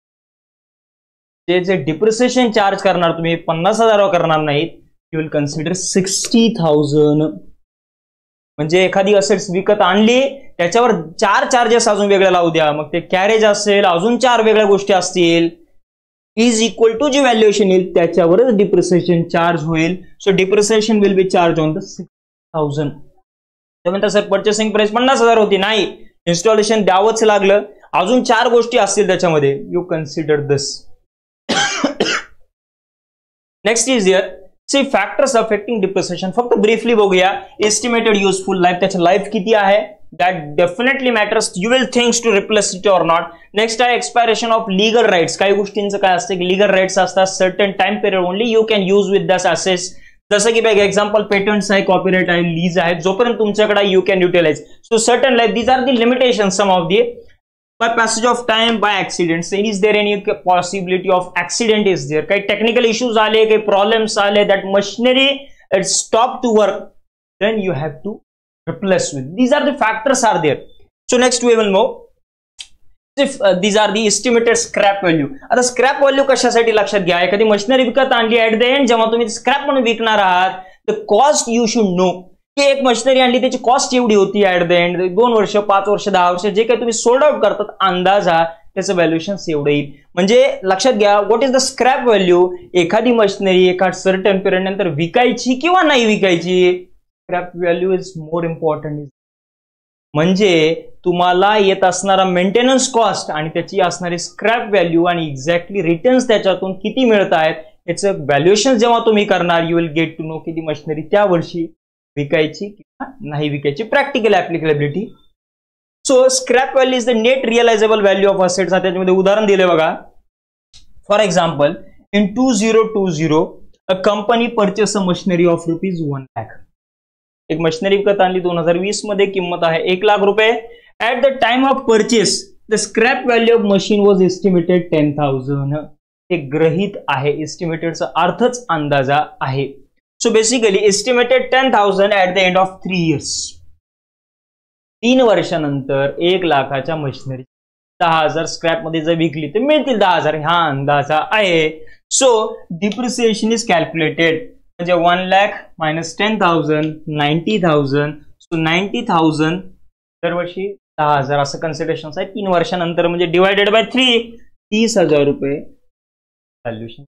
जे जे डिप्रिसिएशन चार्ज करणार तुम्ही पन्नास हजारावर करणार नाहीत, you will consider sixty thousand म्हणजे एखादी असेट्स विकत आणली त्याच्यावर चार चार्जेस अजून वेगळे लावू द्या, मग ते कॅरेज असेल, अजून चार वेगळ्या गोष्टी असतील, इज इक्वल टू जी व्हॅल्युएशन येईल त्याच्यावरच डिप्रिसिएशन चार्ज होईल. So depreciation will be charge on the six thousand. त्यानंतर सर पर्चेसिंग प्राइस पन्नास हजार होती, नाही, इन्स्टॉलेशन द्यावंच लागलं, अजून चार गोष्टी असतील त्याच्यामध्ये, you consider this. Next is here see factors affecting depreciation. फक्त ब्रीफली बघूया. एस्टिमेटेड युजफुल लाईफ, त्याची लाईफ किती आहे, that definitely matters. You will thinks to replace it or not. Next आहे एक्सपायरेशन ऑफ लिगल राईट्स. काही गोष्टींचं काय असतं की लिगल राईट्स असतात, certain time period only you can use with this assets. जसं की बघ एक्झाम्पल पेटंट्स आहे, कॉपीराइट आहे, लीज आहे, जोपर्यंत तुमच्याकडे you can utilise. So certain life, these are the limitation some of the. By passage of time, by accidents, is there any possibility of accident is there? काही technical issues आले, काही problems आले, that machinery it stopped to work, then you have to replace with. These are the factors are there. So next we will know if uh, these are the estimated scrap value. आता scrap value कशासाठी लक्षात घ्या. एखादी machinery विकत आणली, at the end जेव्हा तुम्ही scrap म्हणून विकणार आहात, the cost you should know. की एक मशिनरी आणली त्याची कॉस्ट एवढी होती ऍट द एंड, दोन वर्ष, पाच वर्ष, दहा वर्ष, जे काही तुम्ही सोल्ड आउट करतात अंदाज हा त्याचं व्हॅल्युएशन एवढं येईल. म्हणजे लक्षात घ्या what is the scrap value. एखादी मशिनरी एका सर्टन पिरियड नंतर विकायची किंवा नाही विकायची, scrap value is more important. म्हणजे तुम्हाला येत असणारा मेंटेनन्स कॉस्ट आणि त्याची असणारी स्क्रॅप व्हॅल्यू आणि एक्झॅक्टली रिटर्न्स त्याच्यातून किती मिळत आहेत याचं व्हॅल्युएशन जेव्हा तुम्ही करणार, you will get to know की ती मशिनरी त्या वर्षी विकायची किंवा नाही विकायची. Practical applicability. So scrap value is the net रिअलायझेबल value of assets. त्याच्यामध्ये उदाहरण दिले बघा. For example in two zero two zero a company purchase a machinery of rupees one lakh. एक मशिनरी विकत आणली दोन हजार वीस मध्ये, किंमत आहे एक लाख रुपये. At the time of purchase the scrap value of machine was estimated ten thousand. हे गृहीत आहे, एस्टिमेटेडचा अर्थच अंदाजा आहे. So basically estimated ten thousand at the end of three years. तीन वर्षानंतर एक लाखाच्या मशिनरी दहा हजार स्क्रॅप मध्ये जर विकली तर मिळतील दहा हजार, हा अंदाजा आहे. सो डिप्रिसिएशन इज कॅल्क्युलेटेड म्हणजे one lakh minus ten thousand ninety thousand. So ninety thousand दरवर्षी दहा हजार असं कन्सिडरेशन आहे. तीन वर्षानंतर म्हणजे डिवायडेड बाय थ्री, तीस हजार रुपये व्हॅल्युएशन.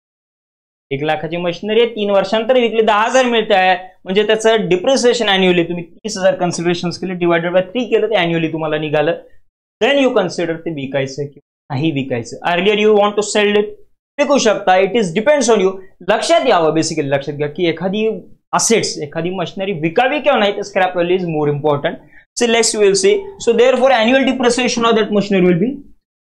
एक लाखाची मशिनरी आहे, तीन वर्षांतर विकली, दहा हजार मिळते आहे, म्हणजे त्याचं डिप्रिसिएशन अॅन्युअली तुम्ही तीस हजार कन्सिडरेशन केले, डिवायडेड बाय थ्री केलं, ते अॅन्युअली तुम्हाला निघालं. देन यू कन्सिडर ते विकायचं किंवा नाही विकायचं. Earlier you want to sell it, विकू शकता. It is depends on you. लक्षात यावं, बेसिकली लक्षात घ्या की एखादी असेट्स, एखादी मशिनरी विकावी किंवा नाही, तर scrap value is more important. So next will see. So therefore annual depreciation of that machinery will be.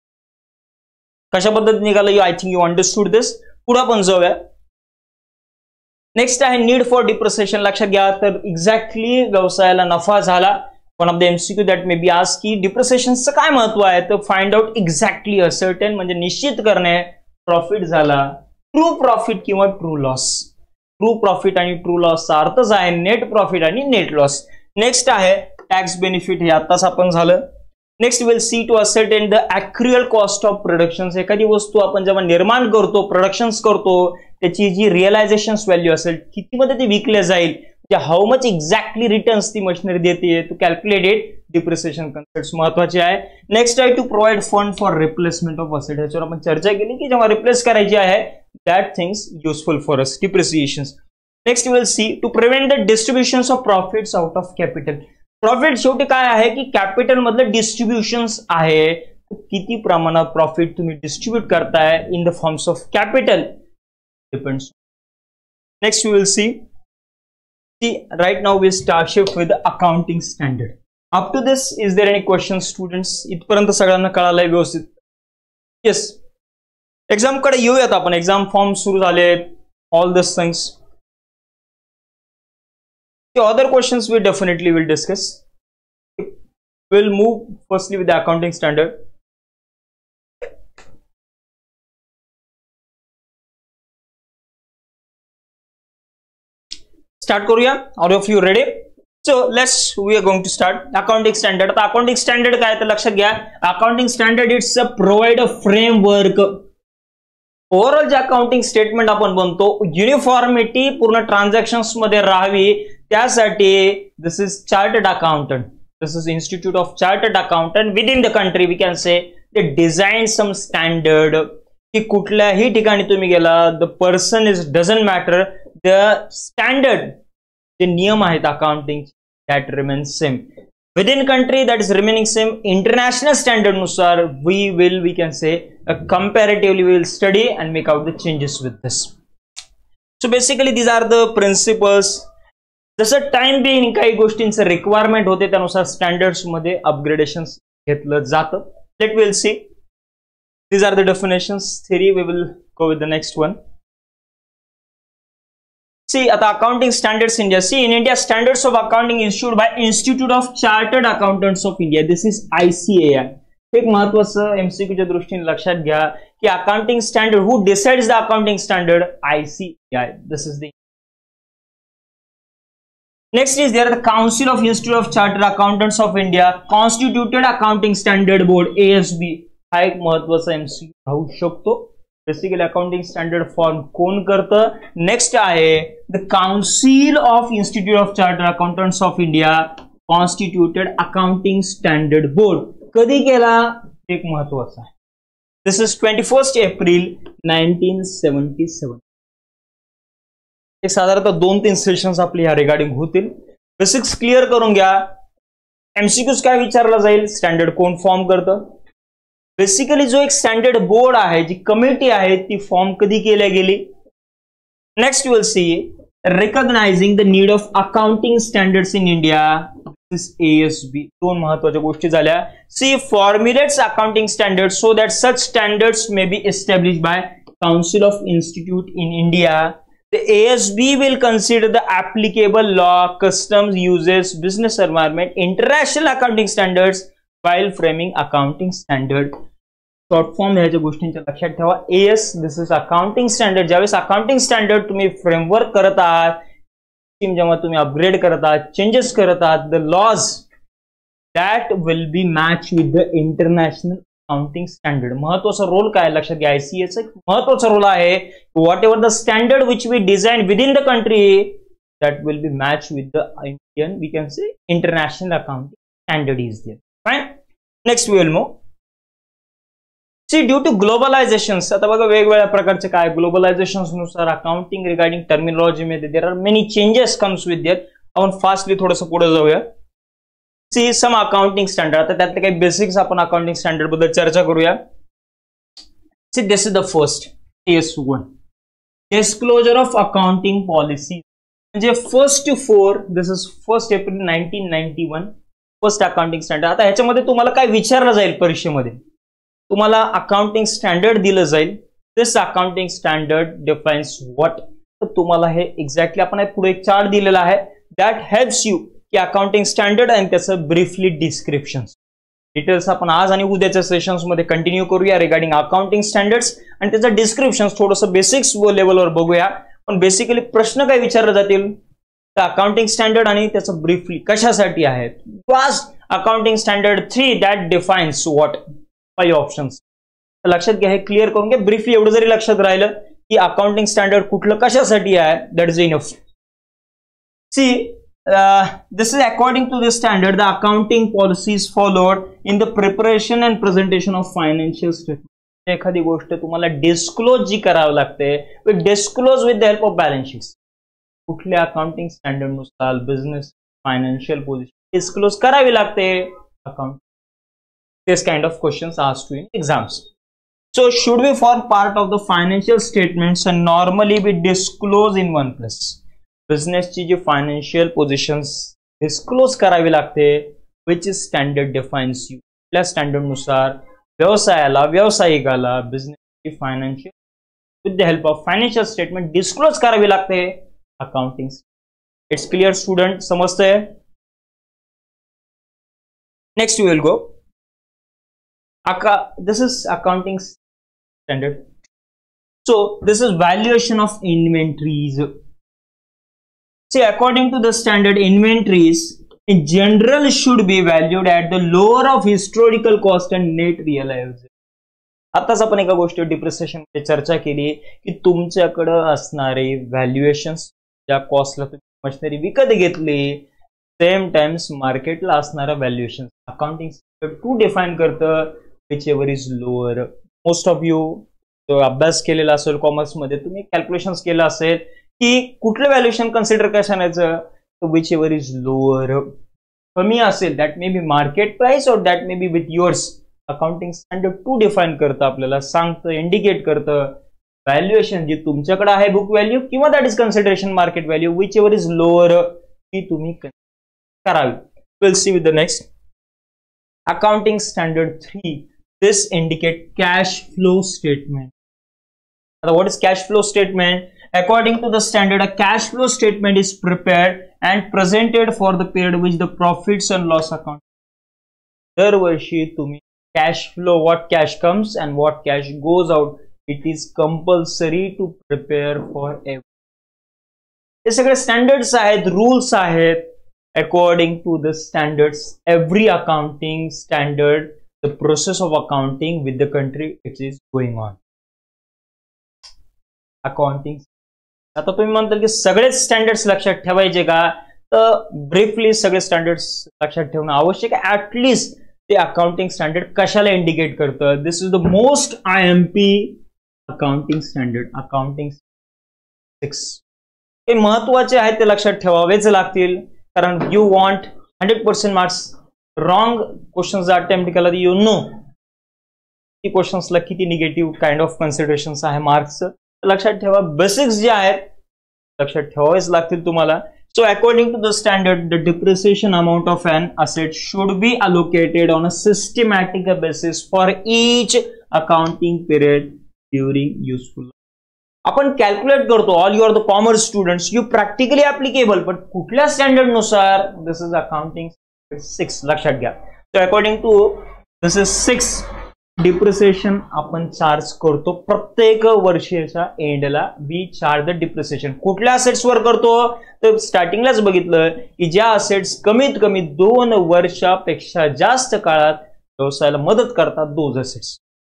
कशा पद्धतीने निघालं, you I think you understood this. पुढे पण जाऊया. नेक्स्ट आहे नीड फॉर डिप्रिसिएशन. लक्षात घ्या तर एक्झॅक्टली व्यवसायाला नफा झाला. One of the MCQ that may be आज की डिप्रिसिएशनचं काय महत्व आहे, तर फाइंड आउट एक्झॅक्टली असर्टेन म्हणजे निश्चित करणे. प्रॉफिट झाला, ट्रू प्रॉफिट किंवा ट्रू लॉस. ट्रू प्रॉफिट आणि ट्रू लॉसचा अर्थच आहे नेट प्रॉफिट आणि नेट लॉस. नेक्स्ट आहे टॅक्स बेनिफिट, हे आताच आपण झालं. Next will see to ascertain the actual cost of production. एखादी वस्तू आपण जेव्हा निर्माण करतो, प्रोडक्शन्स करतो, त्याची जी रिअलायझेशन व्हॅल्यू असेल, किती मध्ये ते विकले जाईल, हाऊ मच एक्झॅक्टली रिटर्न्स ती मशिनरी देते, to calculate it. Depreciation concept महत्वाचे आहे. नेक्स्ट आहे to provide fund for replacement of asset. याच्यावर आपण चर्चा केली की जेव्हा रिप्लेस करायची आहे, that things useful for us depreciation. Next will see to prevent the distribution of profits out of capital. Profit शेवटी काय आहे की कॅपिटल मधलं डिस्ट्रीब्युशन्स आहे. किती प्रमाणात प्रॉफिट तुम्ही डिस्ट्रीब्यूट करताय in the forms of capital depends. Next we will see. See, right now we start shift with the accounting standard. Up to this, is there any questions, students? इथपर्यंत सगळ्यांना कळालंय व्यवस्थित? Yes. Exam कडे येऊयात आपण. Exam form सुरू झाले, all these things. The other questions we definitely will discuss. We'll move firstly with the accounting standard. Start करूया. All of you ready? So let's we are going to start accounting standard. आता accounting standard काय तर लक्षात घ्या. Accounting standard it's a provide a framework. Overall जे accounting statement आपण बनतो, uniformity पूर्ण ट्रान्झॅक्शन्स मध्ये राहावी त्यासाठी this is chartered accountant, this is institute of chartered accountant with in the country. We can say they design some standard, की कुठल्याही ठिकाणी तुम्ही गेला, the person is doesn't matter, the standard जे नियम आहेत accounting that remains same within country, that is remaining same. International standard nusar we will, we can say uh, comparatively we will study and make out the changes with this. So basically these are the principles. जसं time being काही गोष्टींचं requirement होते त्यानुसार standards मध्ये upgradations घेतलं जातं. Let will see, these are the definitions. Theory we will go with the next one. See, at accounting standards India. See, in India, standards of accounting issued by Institute of Chartered Accountants of India. This is I C A I. एक महत्वाचं एमसीक्यूच्या दृष्टीने लक्षात घ्या की accounting standard, who decides the accounting standard? I C A I. This is the next is there the Council of Institute of Chartered Accountants of India, Constituted Accounting Standard Board A S B. हा एक महत्वाचा MCQ राहू शकतो. Basically accounting standard form कोण करतं? Next आहे the council of institute of chartered accountants of India, constituted accounting standard board. कधी केला? एक महत्वाचा आहे. This is twenty first April nineteen seventy seven. एक साधारणतः दोन तीन सेशन्स आपले या रिगार्डिंग होतील. बेसिक्स क्लिअर करून घ्या. एमसीक्यूज काय विचारला जाईल? स्टँडर्ड कोण फॉर्म करतं? बेसिकली जो एक स्टँडर्ड बोर्ड आहे, जी कमिटी आहे, ती फॉर्म कधी केल्या गेली? Next you will see recognising the need of accounting standards in India. This A S B. दोन महत्वाच्या गोष्टी झाल्या. See formulates accounting standard so that such standards may be established by council of institute in India. The A S B will consider the applicable law, customs, uses, business environment, international accounting standards while framing accounting standard. Short form ह्याच्या गोष्टींच्या लक्षात ठेवा. S this is accounting standard. ज्यावेळेस accounting standard तुम्ही framework करत आहात, जेव्हा तुम्ही अपग्रेड करत आहात, चेंजेस करत आहात, the laws that will be match with the international accounting standard. महत्वाचा रोल काय लक्षात घ्या? आयसीएचा महत्वाचा रोल आहे. Whatever the standard which we design with in the country that will be match with the Indian, we can say international accounting standard is there. Fine. Next we will move. See due to globalisation, आता बघा वेगवेगळ्या प्रकारचे काय globalisation नुसार accounting regarding terminology मध्ये there are many changes comes with that. आपण fastly थोडंसं पुढे जाऊया. See some accounting standard. आता त्यातले काही बेसिक्स आपण अकाउंटिंग स्टँडर्ड बद्दल चर्चा करूया. See this is the first S one, disclosure of accounting policy. म्हणजे first four, this is first April nineteen ninety one, first accounting standard. आता ह्याच्यामध्ये तुम्हाला काय विचारलं जाईल परीक्षेमध्ये? तुम्हाला अकाउंटिंग स्टँडर्ड दिलं जाईल. This accounting standard defines what. तर तुम्हाला हे एक्झॅक्टली आपण पुढे एक चार्ट दिलेला आहे दॅट हेल्प्स यू की अकाउंटिंग स्टँडर्ड आणि त्याचं ब्रीफली डिस्क्रिप्शन. डिटेल्स आपण आज आणि उद्याच्या सेशन्स मध्ये कंटिन्यू करूया रिगार्डिंग अकाउंटिंग स्टँडर्ड्स आणि त्याचं डिस्क्रिप्शन थोडंसं बेसिक्स लेवलवर बघूया. पण बेसिकली प्रश्न काय विचारले जातील? तर अकाउंटिंग स्टँडर्ड आणि त्याचं ब्रीफली कशासाठी आहेत? Vast accounting standard three that defines what. Five options लक्षात घ्या. हे क्लिअर करून घ्या. ब्रीफली एवढं जरी लक्षात राहिलं की अकाउंटिंग स्टँडर्ड कुठलं कशासाठी आहे, that is enough. See this is according to this standard the accounting policies followed in the preparation and presentation of financial statement. एखादी गोष्ट तुम्हाला डिस्क्लोज जी करावी लागते, disclose with the help of balance sheets. कुठल्या अकाउंटिंग स्टँडर्ड नुसार business financial position disclose करावी लागते? Account. This kind of questions asked you in exams. So should we form part of the financial statements and normally be disclosed in one place. Business ची जी financial positions disclose करावी लागते, which is standard defines you. त्या standard नुसार व्यवसायाला व्यावसायिकाला business ची financial with the help of financial statement disclose करावी लागते accounting. It's clear student, समजतंय? Next we will go. This is accounting standard. So this is valuation of inventories. See, according to the standard, inventories in general should be valued at the lower of historical cost and net realized. आताच आपण एका गोष्टी depreciation मध्ये चर्चा केली की तुमच्याकडे असणारे व्हॅल्युएशन्स ज्या कॉस्टला तुम्ही मशिनरी विकत घेतली, सेम टाइम्स मार्केटला असणारा व्हॅल्युएशन अकाउंटिंग टू डिफाईन करतं whichever is lower. Most of you अभ्यास केलेला असेल कॉमर्समध्ये, तुम्ही कॅल्क्युलेशन केलं असेल की कुठलं व्हॅल्युएशन कन्सिडर कशाचं, विच एव्हर इज लोअर कमी असेल that may be market price और that may be with yours. Accounting standard two define करतं, आपल्याला सांगतं, इंडिकेट करतं व्हॅल्युएशन जी तुमच्याकडे आहे बुक व्हॅल्यू किंवा that is consideration market value whichever is lower ती तुम्ही करावी. Will see with the next accounting standard three. This indicate cash flow statement. आता what is cash flow statement? According to the standard, a cash flow statement is prepared and presented for the period which the profits and loss account. दरवर्षी तुम्ही cash flow, what cash comes and what cash goes out, it is compulsory to prepare for every. हे सगळे standards आहेत, rules आहेत. According to the standards, every accounting standard, the process of accounting with the country, it is going on. Accounting. आता तुम्ही म्हणताल की सगळेच standards लक्षात ठेवायचे का? तर ब्रीफली सगळे स्टँडर्ड्स लक्षात ठेवणं आवश्यक आहे. ऍटलिस्ट ते अकाउंटिंग स्टँडर्ड कशाला इंडिकेट करतं? This is the most I M P accounting standard. Accounting six हे महत्वाचे आहेत, ते लक्षात ठेवावेच लागतील, कारण you want hundred percent marks. Wrong question attempt केला तर यू नो की क्वेश्चन्सला किती निगेटिव्ह काइंड ऑफ कन्सिडरेशन आहे मार्क्स. लक्षात ठेवा, बेसिक्स जे आहेत लक्षात ठेवावेच लागतील तुम्हाला. So according to the standard, the depreciation amount of an asset should be allocated on a systematic basis for each accounting period during useful. आपण कॅल्क्युलेट करतो, all you are the commerce students, you practically applicable, पण कुठल्या standard नुसार? This is accounting six. लक्षात घ्या. So according to this is six, depreciation आपण charge करतो प्रत्येक वर्षाच्या एंडला. We charge the depreciation. कुठल्या असेट्स वर करतो? तर स्टार्टिंगलाच बघितलं की ज्या असेट्स कमीत कमी दोन वर्षापेक्षा जास्त काळात व्यवसायाला मदत करतात, those assets.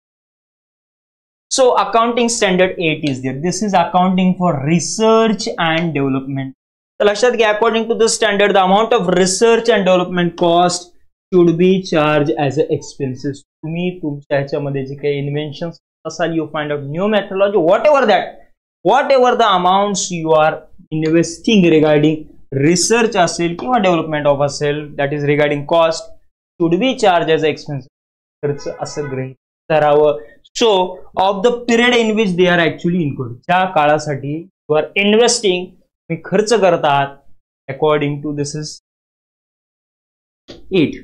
So accounting standard eight is there. This is accounting for research and development. तर लक्षात घ्या, according to the standard, the amount of research and development cost should be charge as a expenses. तुम्ही तुमच्या ह्याच्यामध्ये जे काही invention असाल, you find out new methodology, whatever that, whatever the amounts you are investing regarding research असेल किंवा development of असेल, that is regarding cost, should be charge as a expenses. खर्च असं गृहीत धरावं. So of the period in which they are actually include, ज्या काळासाठी you are investing, तुम्ही खर्च करतात, according to this is it.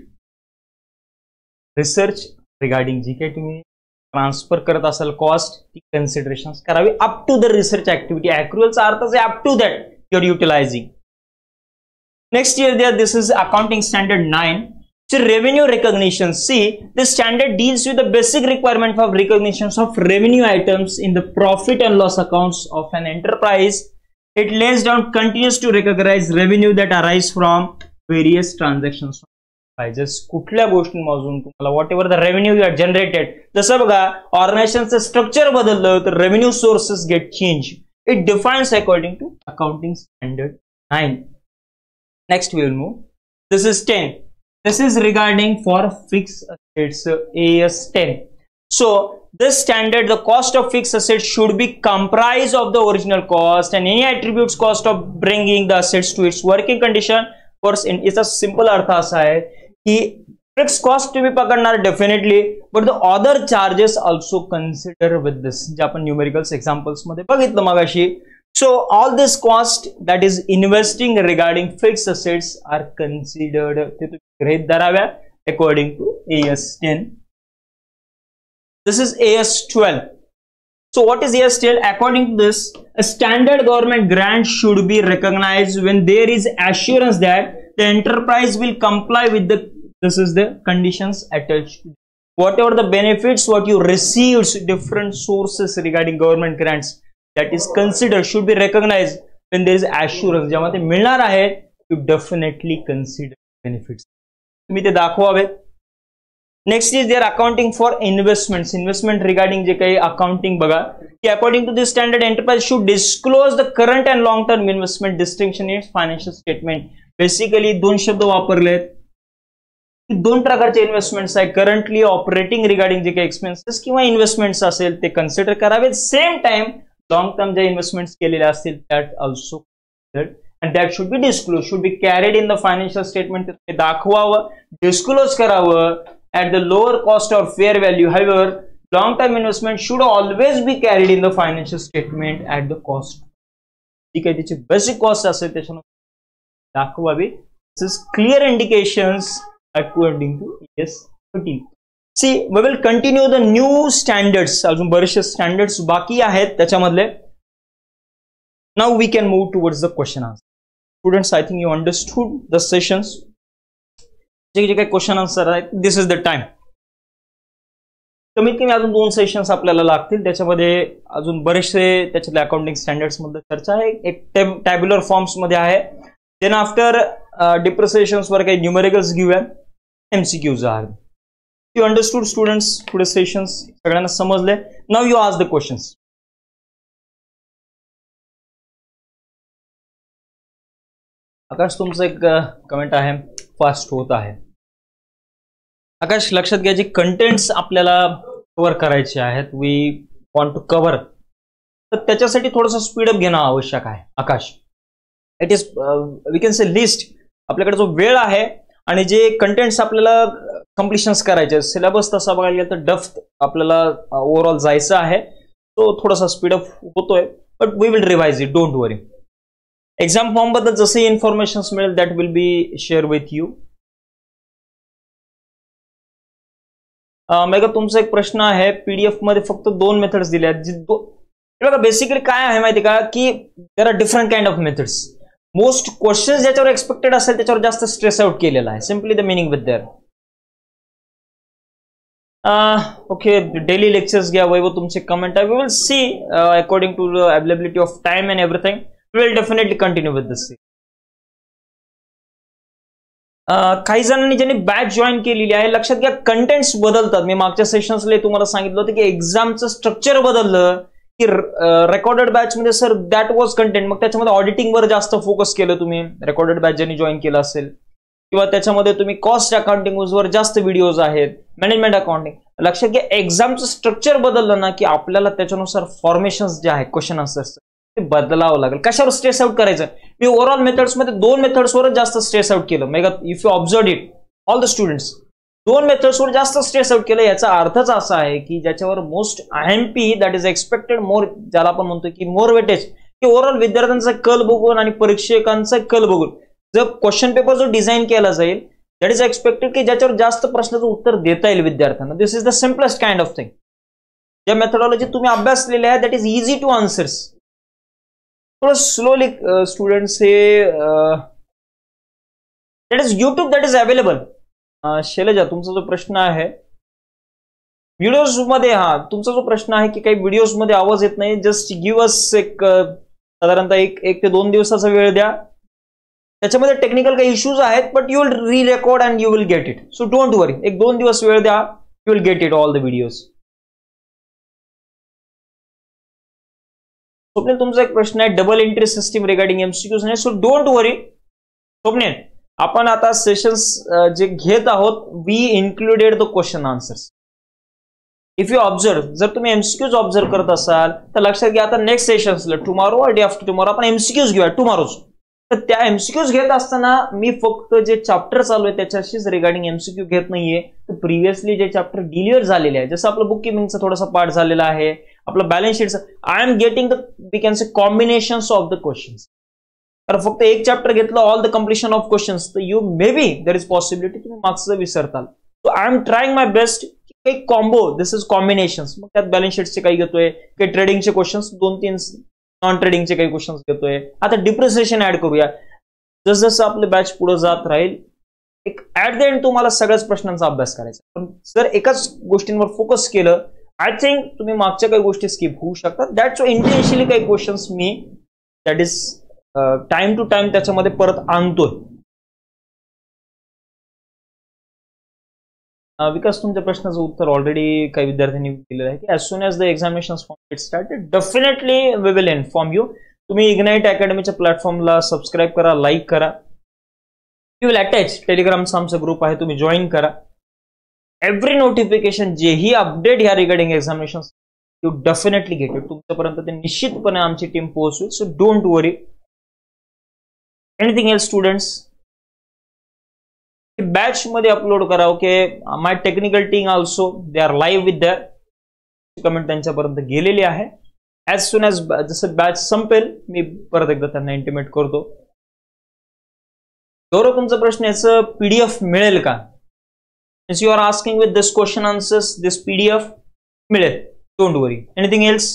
Research regarding जी काही तुम्ही ट्रान्सफर करत असाल कॉस्ट, ती कन्सिडरेशन करावी up to the research activity. ॲक्रुअलचा अर्थ आहे up to that you are utilising. Next year there, this is accounting standard nine. So revenue recognition. See, this standard deals with the basic requirement of recognition of revenue items in the profit and loss accounts of an enterprise. It lays down continues to recognize revenue that arise from various transactions. कुठल्या गोष्टींमधून तुम्हाला whatever the revenue you are generated. जसं बघा, ऑर्गनायझेशनचं structure बदललं तर revenue sources get change. It defines according to accounting standard nine. Next we will move. This is ten. This is regarding for fixed assets, A S ten. So this standard, the cost of fixed assets should be comprised of the original cost and any attributes cost of bringing the assets to its working condition. Of course, in its a simple अर्थ असा आहे की fixed cost तुम्ही पकडणार definitely, but the other charges also consider with this. जे आपण numericals examples मध्ये बघितलं मगाशी. So all this cost that is investing regarding fixed assets are considered grade dharavya according to A S ten. This is A S twelve. So what is A S twelve? According to this, a standard government grant should be recognized when there is assurance that the enterprise will comply with the, this is the conditions attached. Whatever the benefits what you receives, different sources regarding government grants, that is considered should be recognized when there is assurance. जेव्हा ते मिळणार आहे, you definitely consider benefits. तुम्ही ते दाखवावे. Next is there accounting for investments. Investment regarding जे काही accounting बघा की according to this standard enterprise should disclose the current and long term investment distinction in financial statement. Basically दोन शब्द वापरलेत. दोन प्रकारचे इन्व्हेस्टमेंट्स आहे. करंटली ऑपरेटिंग रिगार्डिंग जे काही एक्सपेन्सेस किंवा इन्व्हेस्टमेंट्स असेल ते कन्सिडर करावेत. सेम टाइम लॉंग टर्म ज्या इन्व्हेस्टमेंट्स केलेल्या असतील that also and that should be disclosed, should be carried in the financial statement. ते दाखवावं, डिस्क्लोज करावं at the lower cost or fair value. However, long term investment should always be carried in the financial statement at the cost. जी काही त्याची basic cost असेल त्याच्यानं दाखवावी. This is clear indications according to E S thirteen. See, we will continue the new standards. अजून बरेचसे standards बाकी आहेत त्याच्यामधले. Now we can move towards the question answer. Students, I think you understood the sessions. जे जे काही question answer आहेत, दिस is the time. कमीत कमी अजून दोन सेशन्स आपल्याला लागतील. त्याच्यामध्ये अजून बरेचसे त्याच्यातल्या अकाउंटिंग स्टँडर्ड्स मध्ये चर्चा आहे. एक टॅब्युलर फॉर्म्स मध्ये आहे. देन आफ्टर डिप्रिसिएशन्स वर काही न्यूमेरिकल्स घेऊया. एमसीक्यूज आहेत. You understood students today sessions? सगळ्यांना समजले? Now you ask the questions. Akash, तुमचं एक कमेंट आहे, फास्ट होत आहे. आकाश, लक्षात घ्या जी कंटेंट्स आपल्याला कव्हर करायचे आहेत, वी वॉन्ट टू कव्हर, तर त्याच्यासाठी थोडंसं स्पीडअप घेणं आवश्यक आहे. Akash, it is we can say list. आपल्याकडे जो वेळ आहे आणि जे कंटेंट्स आपल्याला कम्प्लिशन्स करायचे, सिलेबस तसा बघायला गेलं तर डफ्ट आपल्याला ओव्हरऑल जायचं आहे. तो थोडासा स्पीडअप होतोय, but we will revise it, don't worry. Exam form बद्दल जसे इन्फॉर्मेशन मिळेल that will be share with you. Mega, तुमचा एक प्रश्न आहे, पीडीएफ मध्ये फक्त दोन मेथड्स दिल्या आहेत. बघा बेसिकली काय आहे माहिती का, की there are different kind of methods. Most question ज्याच्यावर एक्सपेक्टेड असेल त्याच्यावर जास्त स्ट्रेस आउट केलेला आहे. Simply the meaning with there. Okay, daily lectures घ्या. वैभव, तुमचे कमेंट आहे. We will see according to the availability of time and everything. We will definitely continue with this. काही जणांनी ज्यांनी बॅच जॉईन केलेली आहे, लक्षात घ्या कंटेंट्स बदलतात. मी मागच्या सेशन्सला तुम्हाला सांगितलं होतं की एक्झामचं स्ट्रक्चर बदललं की रेकॉर्डेड बॅच मध्ये सर दॅट वॉज कंटेंट, मग त्याच्यामध्ये ऑडिटिंगवर जास्त फोकस केलं तुम्ही. रेकॉर्डेड बॅच ज्यांनी जॉईन केलं असेल, किंवा त्याच्यामध्ये तुम्ही कॉस्ट अकाउंटिंग वर जास्त व्हिडिओज आहेत, मॅनेजमेंट अकाउंटिंग. लक्षात घ्या एक्झामचं स्ट्रक्चर बदललं ना की आपल्याला त्याच्यानुसार फॉर्मेशन्स जे आहेत क्वेश्चन आन्सर्स ते बदलावं लागेल. कशावर स्ट्रेस आउट करायचं? मी ओव्हरऑल मेथड्स मध्ये दोन मेथड्सवरच जास्त स्ट्रेस आउट केलं. Mega, if you observe it, all the students, दोन मेथड्सवर जास्त स्ट्रेस आउट केलं. याचा अर्थच असा आहे की ज्याच्यावर most I M P that is expected more, ज्याला आपण म्हणतो की मोर वेटेज, की ओव्हरऑल विद्यार्थ्यांचा कल बघून आणि परीक्षकांचा कल बघून जर क्वेश्चन पेपर जो डिझाईन केला जाईल दॅट इज एक्सपेक्टेड की ज्याच्यावर जास्त प्रश्नाचं उत्तर देता येईल विद्यार्थ्यांना. This is the simplest kind of thing. ज्या मेथडॉलॉजी तुम्ही अभ्यासलेले आहे that is easy to answers. थोडं स्लोली स्टुडंट्स हे that is YouTube that is available. Shailaja, तुमचा जो प्रश्न आहे व्हिडिओज मध्ये, हा तुमचा जो प्रश्न आहे की काही व्हिडिओज मध्ये आवाज येत नाही, जस्ट गिव्ह अस एक साधारणतः एक एक ते दोन दिवसाचा वेळ द्या. त्याच्यामध्ये टेक्निकल काही इश्यूज आहेत, but you will re record and you will get it. So don't worry, एक दोन दिवस वेळ द्या, you will get it all the videos. Swapnil, तुमचा एक प्रश्न आहे double entry system regarding MCQs नाही. सो डोंट वरी स्वप्नील, आपण आता सेशन्स जे घेत आहोत we included the question answers. If you observe, जर तुम्ही एमसीक्यूज ऑब्झर्व करत असाल तर लक्षात घ्या आता नेक्स्ट सेशन्सला टुमॉरो और डे आफ्टर टुमॉरो आपण एमसीक्यूज घेऊया टुमॉरोज. तर त्या एमसीक्यूज घेत असताना मी फक्त जे चॅप्टर चालू आहे त्याच्याशीच रिगार्डिंग एमसीक्यू घेत नाहीये. तर प्रिव्हियसली जे चॅप्टर डिलिव्हर झालेले आहे, जसं आपलं बुक किपिंगचा थोडासा पार्ट झालेला आहे, आपलं बॅलन्स शीटचं, I am getting the we can say combinations of the questions. तर फक्त एक चॅप्टर घेतलं all the completion of questions तर you may be there is possibility तुम्ही मार्क्स विसरताल. So I am trying my best. काही combo, this is combinations. मग त्यात बॅलन्स शीटचे काही घेतोय, काही ट्रेडिंगचे क्वेश्चन्स, दोन तीन नॉन ट्रेडिंगचे काही क्वेश्चन्स घेतोय. आता डिप्रिसिएशन ऍड करूया. जसं जसं आपलं बॅच पुढे जात राहील एक ऍट द एंड तुम्हाला सगळ्याच प्रश्नांचा अभ्यास करायचा. पण जर एकाच गोष्टींवर फोकस केलं आय थिंक तुम्ही मागच्या काही गोष्टी स्किप होऊ शकतात. दॅट्स इंटेन्शनली काही क्वेश्चन्स मी that is time to time त्याच्यामध्ये परत आणतोय. विकास तुमच्या प्रश्नाचं उत्तर ऑलरेडी काही विद्यार्थ्यांनी दिलेलं आहे की as soon as the examination form get started definitely we will inform you. तुम्ही इग्नाइट अकॅडमीच्या प्लॅटफॉर्मला सबस्क्राईब करा, लाईक करा. यू विल अटॅच टेलिग्रामचा आमचा ग्रुप आहे, तुम्ही जॉईन करा. एव्हरी नोटिफिकेशन जेही अपडेट ह्या regarding examination you definitely get it. तुमच्यापर्यंत ते निश्चितपणे आमची टीम पोहोचवेल. So don't worry. Anything else students? Batch मध्ये अपलोड करा. Okay, my technical team also they are live with that. Comment त्यांच्यापर्यंत गेलेली आहे. ॲज सून ॲज जसं बॅच संपेल मी परत एकदा त्यांना इंटिमेट करतो. गौरव, तुमचा प्रश्न याचं पीडीएफ मिळेल का? You are asking with this question answers, this PDF मिळेल. Don't worry. Anything else?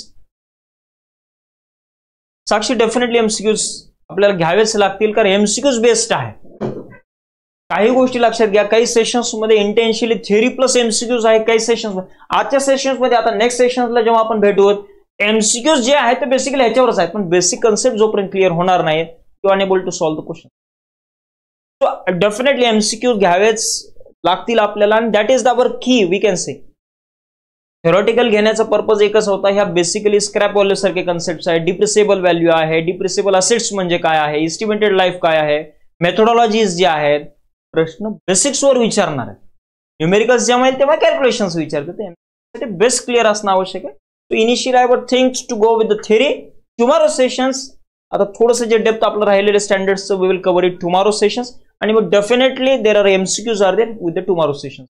Sakshi, definitely MCQs आपल्याला घ्यावेच लागतील कारण एमसीक्यूज बेस्ड आहे. काही गोष्टी लक्षात घ्या. काही सेशन्स मध्ये इंटेन्शियली थेअरी प्लस एमसीक्यूज आहे. काही सेशन्स आजच्या सेशन्स मध्ये, आता नेक्स्ट सेशन्सला जेव्हा आपण भेटू, एमसीक्यूज जे आहेत ते बेसिकली ह्याच्यावरच आहेत, पण बेसिक कन्सेप्ट जोपर्यंत क्लिअर होणार नाही you enable to solve the question. So definitely MCQs घ्यावेच लागतील आपल्याला. आणि that is our key we can say. Theoretical घेण्याचा पर्पज एकच होता. ह्या बेसिकली स्क्रॅप व्हॅल्यू सारखे कन्सेप्ट आहे. डिप्रिसिएबल व्हॅल्यू आहे, डिप्रिसिएबल असेट्स म्हणजे काय आहे, इस्टिमेटेड लाईफ काय आहे, मेथोडॉलॉजीज जे आहेत. प्रश्न बेसिक्स वर विचारणार आहे. न्यूमेरिकल्स जेव्हा येईल तेव्हा कॅल्क्युलेशन्स विचारते. ते बेस क्लिअर असणं आवश्यक आहे. So initial I would think to go with the theory. Tomorrow sessions आता थोडंसं जे डेप्थ आपलं राहिलेले स्टँडर्ड्सचं we will cover it tomorrow sessions. आणि मग definitely there are MCQs are there with the tomorrow sessions.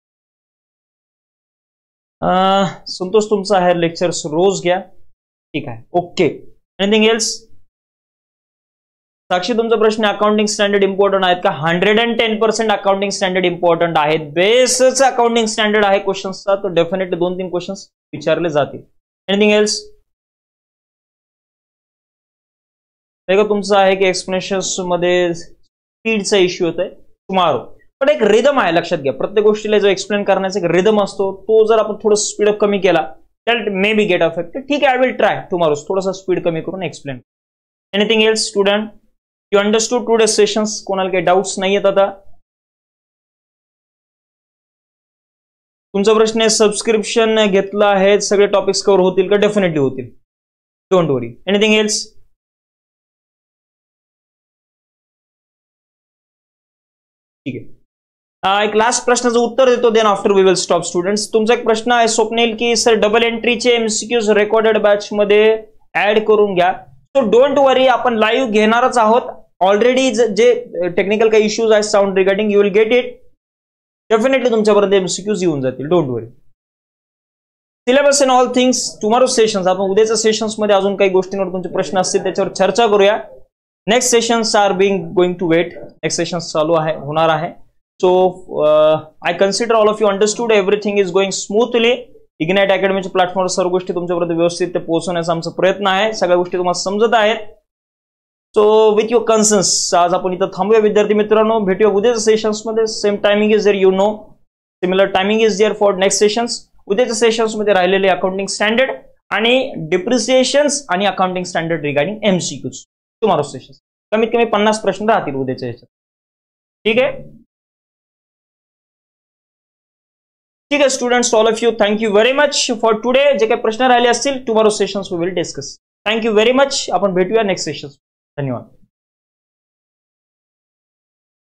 Santosh, तुमचा आहे लेक्चर्स रोज घ्या. ठीक आहे, ओके. Anything else? साक्षी, तुमचा प्रश्न अकाउंटिंग स्टँडर्ड इम्पॉर्टंट आहेत का? Hundred and ten percent accounting standard important आहेत. बेसच अकाउंटिंग स्टँडर्ड आहे क्वेश्चन्सचा, तर डेफिनेटली दोन तीन क्वेश्चन्स विचारले जातील. Anything else? तुमचं आहे की एक्सप्लेनेशन्स मध्ये स्पीडचा इश्यू होत आहे टुमॉरो. पण एक रिदम आहे, लक्षात घ्या. प्रत्येक गोष्टीला जो एक्सप्लेन करण्याचा एक रिदम असतो, तो जर आपण थोडं स्पीडअप कमी केला that may be get affected. ठीक आहे, आय विल ट्राय टुमॉरो थोडासा स्पीड कमी करून explain. Anything else student? You understood today sessions? कोणाला काही डाऊट्स नाही आहेत आता? तुमचा प्रश्न आहे सबस्क्रिप्शन घेतलं आहे, सगळे टॉपिक्स कव्हर होतील का? डेफिनेटली होतील. Don't worry. Anything else? ठीक आहे, एक लास्ट प्रश्नाचं उत्तर देतो, then after we will stop students. तुमचा एक प्रश्न आहे स्वप्नील की सर डबल एंट्रीचे एमसीक्यूज रेकॉर्डेड बॅच मध्ये ऍड करून घ्या. सो डोंट वरी, आपण लाईव्ह घेणारच आहोत. ऑलरेडी जे टेक्निकल काही इश्यूज आहेत sound regarding you will get it. Definitely तुमच्यापर्यंत एमसीक्यूज येऊन जातील. Don't worry. Syllabus and all things tomorrow sessions. आपण उद्याच्या सेशन्स मध्ये अजून काही गोष्टींवर तुमचे प्रश्न असतील त्याच्यावर चर्चा करूया. Next sessions are being going to wait. Next sessions चालू आहे, होणार आहे. So I consider all of you understood everything is going smoothly. Ignite अकॅडमीच्या प्लॅटफॉर्मवर सर्व गोष्टी तुमच्यापर्यंत व्यवस्थित पोहोचवण्याचा आमचा प्रयत्न आहे. सगळ्या गोष्टी तुम्हाला समजत आहेत. सो विथ युअर कन्सर्न्स आज आपण इथं थांबूया विद्यार्थी मित्रांनो. भेटूया उद्याच्या सेशन्स मध्ये. Same timing is there, you know. Similar timing is there for next sessions. उद्याच्या सेशन्स मध्ये राहिलेले अकाउंटिंग स्टँडर्ड आणि डिप्रिसिएशन्स आणि accounting standard regarding MCQs tomorrow sessions. कमीत कमी पन्नास प्रश्न राहतील उद्याच्या ह्याच्यात. ठीक आहे, ठीक आहे students, all of you thank you very much for today. जे काही प्रश्न राहिले असतील tomorrow sessions we will discuss. Thank you very much. आपण भेटूया नेक्स्ट सेशन्स. धन्यवाद.